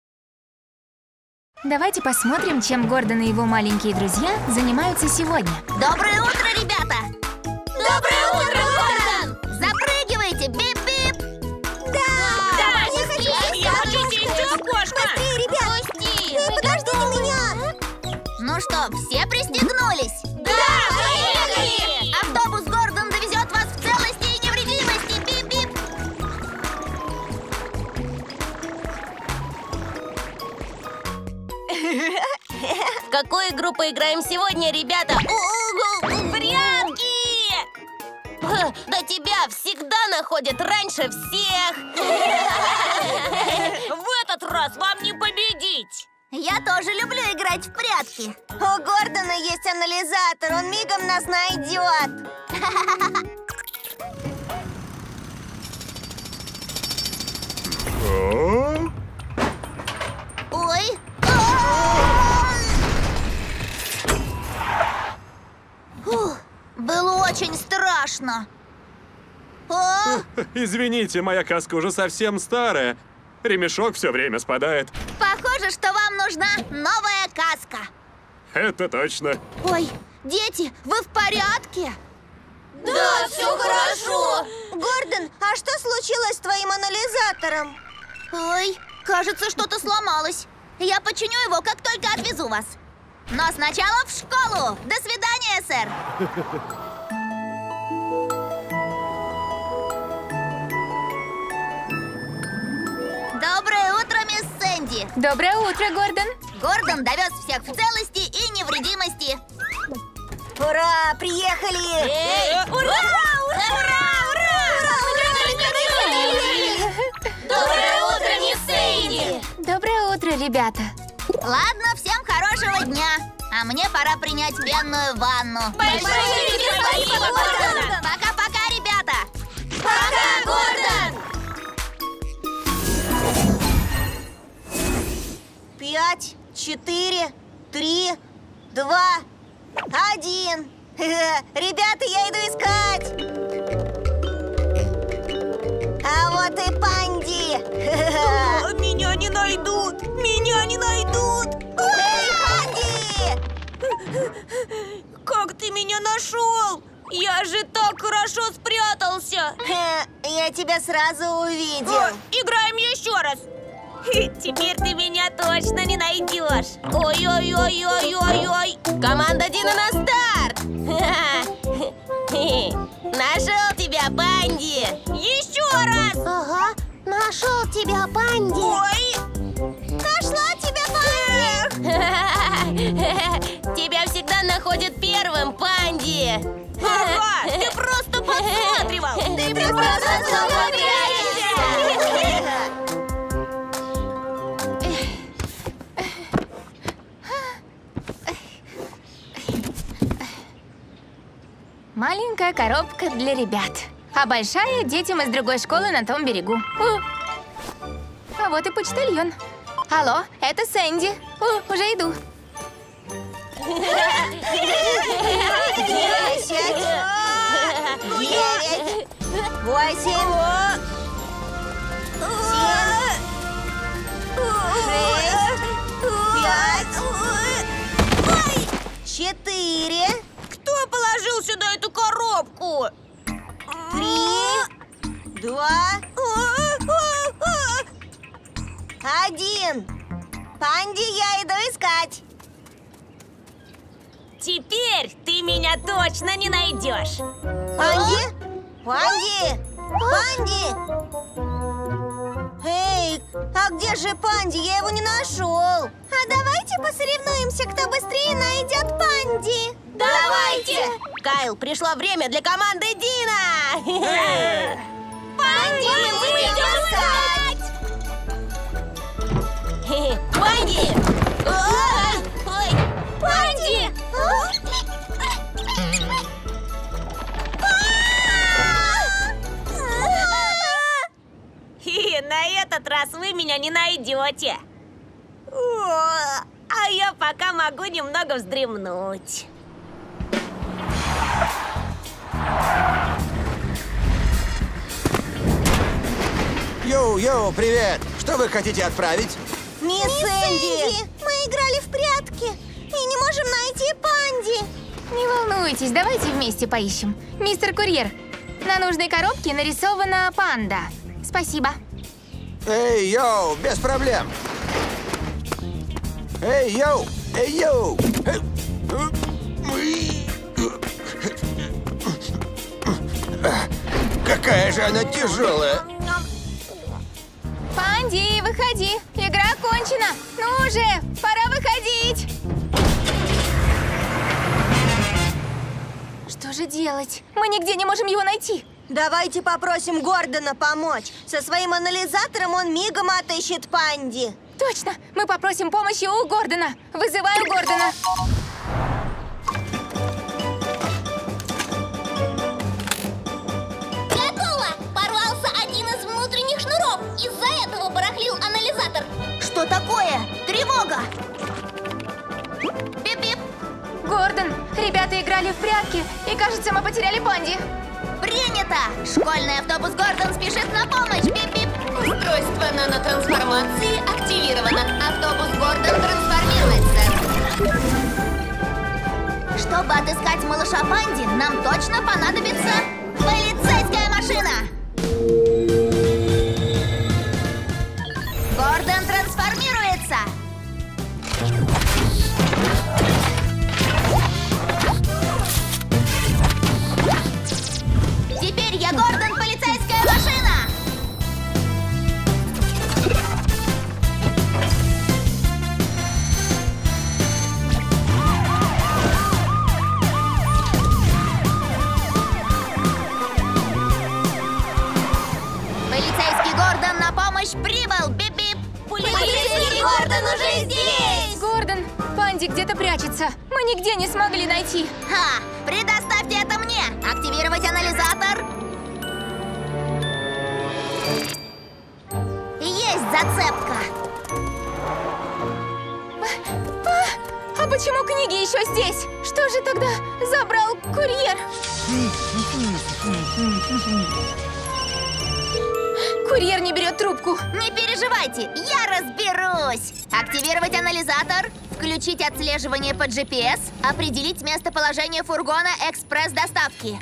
S4: Давайте посмотрим, чем Гордон и его маленькие друзья занимаются сегодня.
S1: Доброе утро, ребята! Доброе утро, Гордон! Запрыгивайте, бип-бип!
S5: Да, я хочу еще кошка!
S3: Быстрее, ребят!
S2: Пусти!
S3: Подождите меня!
S1: Ну что, все пристегнулись?
S5: Да, поехали!
S1: Автобус Гордон довезет вас в целости и невредимости, бип-бип!
S2: В какую игру поиграем сегодня, ребята?
S5: Прятки!
S2: Да тебя всегда находят раньше всех!
S5: В этот раз вам не победить!
S1: Я тоже люблю играть в прятки.
S3: У Гордона есть анализатор, он мигом нас найдет.
S1: Ой. Фух, было очень страшно. О,
S6: Извините, моя каска уже совсем старая. Ремешок все время спадает.
S1: похоже, что вам нужна новая каска.
S6: Это точно.
S1: Ой, дети, вы в порядке?
S2: Да, все хорошо!
S3: Гордон, а что случилось с твоим анализатором?
S1: Ой, кажется, что-то сломалось. Я починю его, как только отвезу вас. Но сначала в школу. До свидания, сэр. Доброе утро, мисс Сэнди.
S4: Доброе утро, Гордон.
S1: Гордон довез всех в целости и невредимости.
S3: Ура, приехали!
S5: Ура!
S2: Доброе утро, мисс Сейди!
S4: Доброе утро, ребята.
S1: Ладно, всем хорошего дня. А мне пора принять пенную ванну.
S2: Большое тебе спасибо, Гордон!
S1: Пока-пока, ребята.
S2: Пока, Гордон!
S3: 5, 4, 3, 2, 1. Ребята, я иду искать. А вот и Панди.
S5: Меня не найдут! Меня не найдут!
S3: Эй, Панди!
S5: Как ты меня нашел? Я же так хорошо спрятался!
S3: Я тебя сразу увидел.
S5: Играем еще раз! Теперь ты меня точно не найдешь! Ой-ой-ой-ой-ой-ой!
S2: Команда Дина на старт! Нашел тебя, Панди!
S5: Еще раз!
S3: Ага, нашел тебя, Панди.
S5: Ой!
S3: Нашла тебя, Панди.
S2: Тебя всегда находят первым, Панди!
S5: Ага! Ты просто подсматривал!
S3: Ты просто
S4: Маленькая коробка для ребят. А большая детям из другой школы на том берегу. А вот и почтальон. Алло, это Сэнди. Уже иду.
S3: 10, 9, 8, 7, 6, 5, 4,
S5: Кто положил сюда эту коробку?
S3: 3, 2, 1. Панди, я иду искать.
S5: Теперь ты меня точно не найдешь!
S3: Панди? Панди? Панди? Эй, а где же Панди? Я его не нашел. А давайте посоревнуемся, кто быстрее найдет Панди.
S2: Давайте! Кайл, пришло время для команды Дина!
S3: Панди, мы идем искать.
S2: Панди! Ой!
S3: Панди!
S5: И на этот раз вы меня не найдете! А я пока могу немного вздремнуть.
S8: Йоу-йоу, привет! Что вы хотите отправить?
S3: Мисс Энди! Мы играли в прятки и не можем найти Панди.
S4: Не волнуйтесь, давайте вместе поищем. Мистер Курьер, на нужной коробке нарисована панда. Спасибо.
S8: Эй, йоу, без проблем. Эй, йоу! Эй, йоу! Какая же она тяжелая!
S4: Панди, выходи. Игра окончена. Ну же, пора выходить. Что же делать? Мы нигде не можем его найти.
S3: Давайте попросим Гордона помочь. Со своим анализатором он мигом отыщет Панди.
S4: Точно! Мы попросим помощи у Гордона. Вызываю Гордона.
S1: Готово! Порвался один из внутренних шнуров. Из-за этого барахлил анализатор. Что такое? Тревога! Бип-бип!
S4: Гордон, ребята играли в прятки, и кажется, мы потеряли Панди.
S1: Принято! Школьный автобус Гордон спешит на помощь! Бип-бип!
S2: Устройство нанотрансформации активировано.
S1: Автобус Гордон трансформируется. Чтобы отыскать малыша Панди, нам точно понадобится полицейская машина! Гордон трансформируется! Теперь я Гордон, полицейская машина! Полицейский Гордон на помощь прибыл! Бип-бип! Полицейский Гордон уже здесь!
S4: Гордон, Панди где-то прячется. Мы нигде не смогли найти.
S1: Ха! Предоставьте это мне! Активировать анализатор! Есть зацепка!
S4: А почему книги еще здесь? Что же тогда забрал курьер? Курьер не берет трубку.
S1: Не переживайте, я разберусь! Активировать анализатор, включить отслеживание по GPS, определить местоположение фургона экспресс-доставки.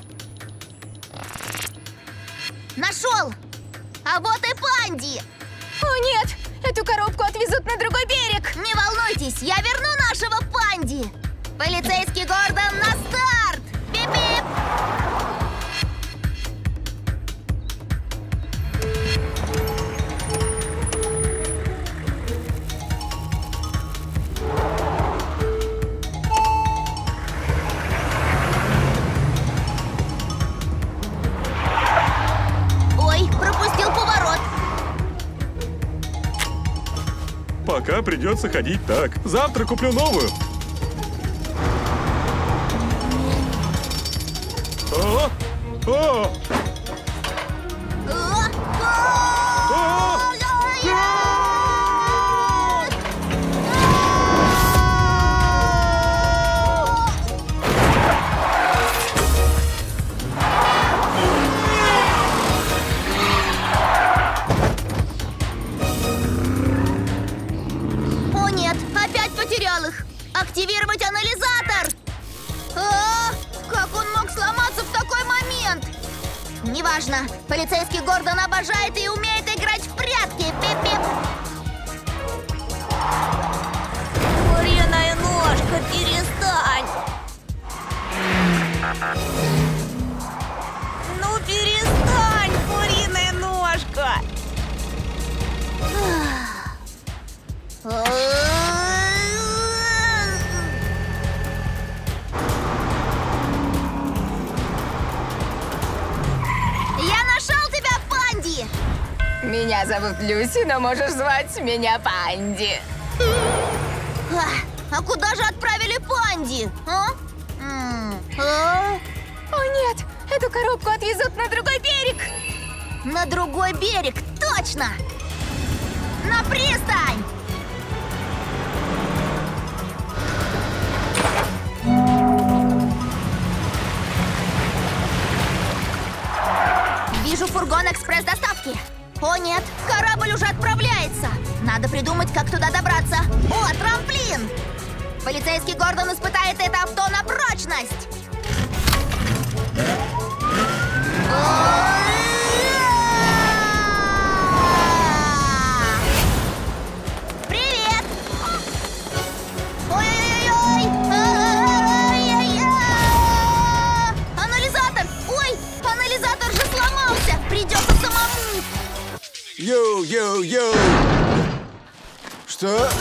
S1: Нашел! А вот и Панди!
S4: О нет, эту коробку отвезут на другой берег.
S1: Не волнуйтесь, я верну нашего Панди! Полицейский Гордон на старт! Бип-бип! Ой, пропустил поворот!
S6: Пока придется ходить так. Завтра куплю новую. О! О!
S1: О нет, опять потерял их! Активировать анализатор! Как он мог сломаться в такой момент? Неважно, полицейский Гордон обожает и умеет играть в прятки! Пип-пип!
S5: Куриная ножка, перестань! Ну перестань, куриная ножка!
S1: Я нашел тебя, Панди!
S4: Меня зовут Люси, но можешь звать меня Панди.
S1: А куда же отправили Панди? А?
S4: О нет, эту коробку отвезут на другой берег.
S1: На другой берег, точно! На пристань! Фургон экспресс-доставки. О нет, корабль уже отправляется. Надо придумать, как туда добраться. О, трамплин! Полицейский Гордон испытает это авто на прочность. Привет! Ой-ой-ой! Анализатор! Ой, анализатор же сломался! Придется самому!
S8: Йоу-йоу-йоу! Что?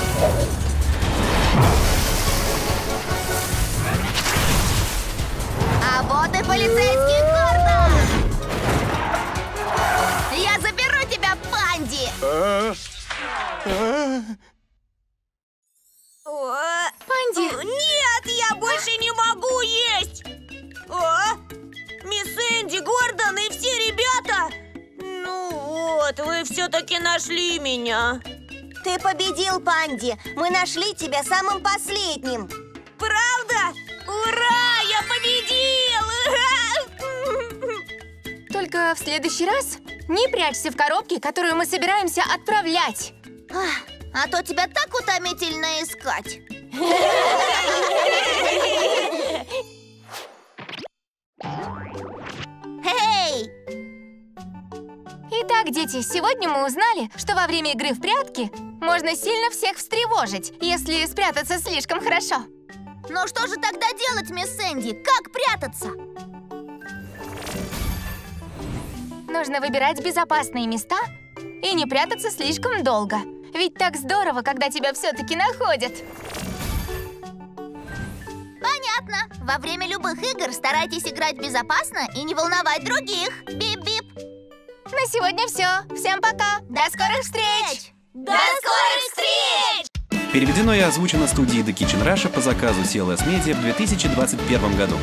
S1: А вот и полицейский Гордон! Я заберу тебя, Панди!
S4: Панди!
S5: Нет, я больше не могу есть! Мисс Энди, Гордон и все ребята! Ну вот, вы все-таки нашли меня.
S2: Ты победил, Панди. Мы нашли тебя самым последним.
S5: Правда? Ура! Я победил!
S4: Только в следующий раз не прячься в коробке, которую мы собираемся отправлять.
S1: А то тебя так утомительно искать. Эй!
S4: Итак, дети, сегодня мы узнали, что во время игры в прятки можно сильно всех встревожить, если спрятаться слишком хорошо.
S1: Но что же тогда делать, мисс Энди? Как прятаться?
S4: Нужно выбирать безопасные места и не прятаться слишком долго. Ведь так здорово, когда тебя все-таки находят.
S1: Понятно. Во время любых игр старайтесь играть безопасно и не волновать других. Бип-бип.
S4: На сегодня все. Всем пока. До скорых встреч!
S5: До скорых встреч!
S6: Переведено и озвучено студией The Kitchen Russia по заказу CLS Media в 2021 году.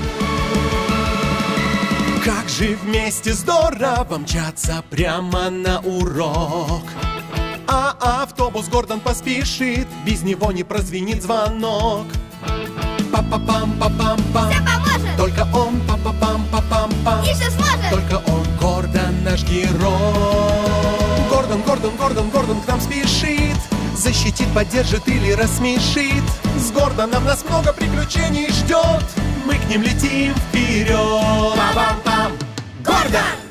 S9: Как же вместе здорово мчаться прямо на урок. А автобус Гордон поспешит, без него не прозвенит звонок. Па-па-пам-па-пам-пам.
S3: Все поможет!
S9: Только он, па-па-пам-па-пам-пам.
S3: Еще сможет!
S9: Только он, Гордон наш герой. Гордон, Гордон, Гордон, Гордон к нам спешит. Защитит, поддержит или рассмешит. С Гордоном нас много приключений ждет. Мы к ним летим вперед. Па-пам-пам. Гордон!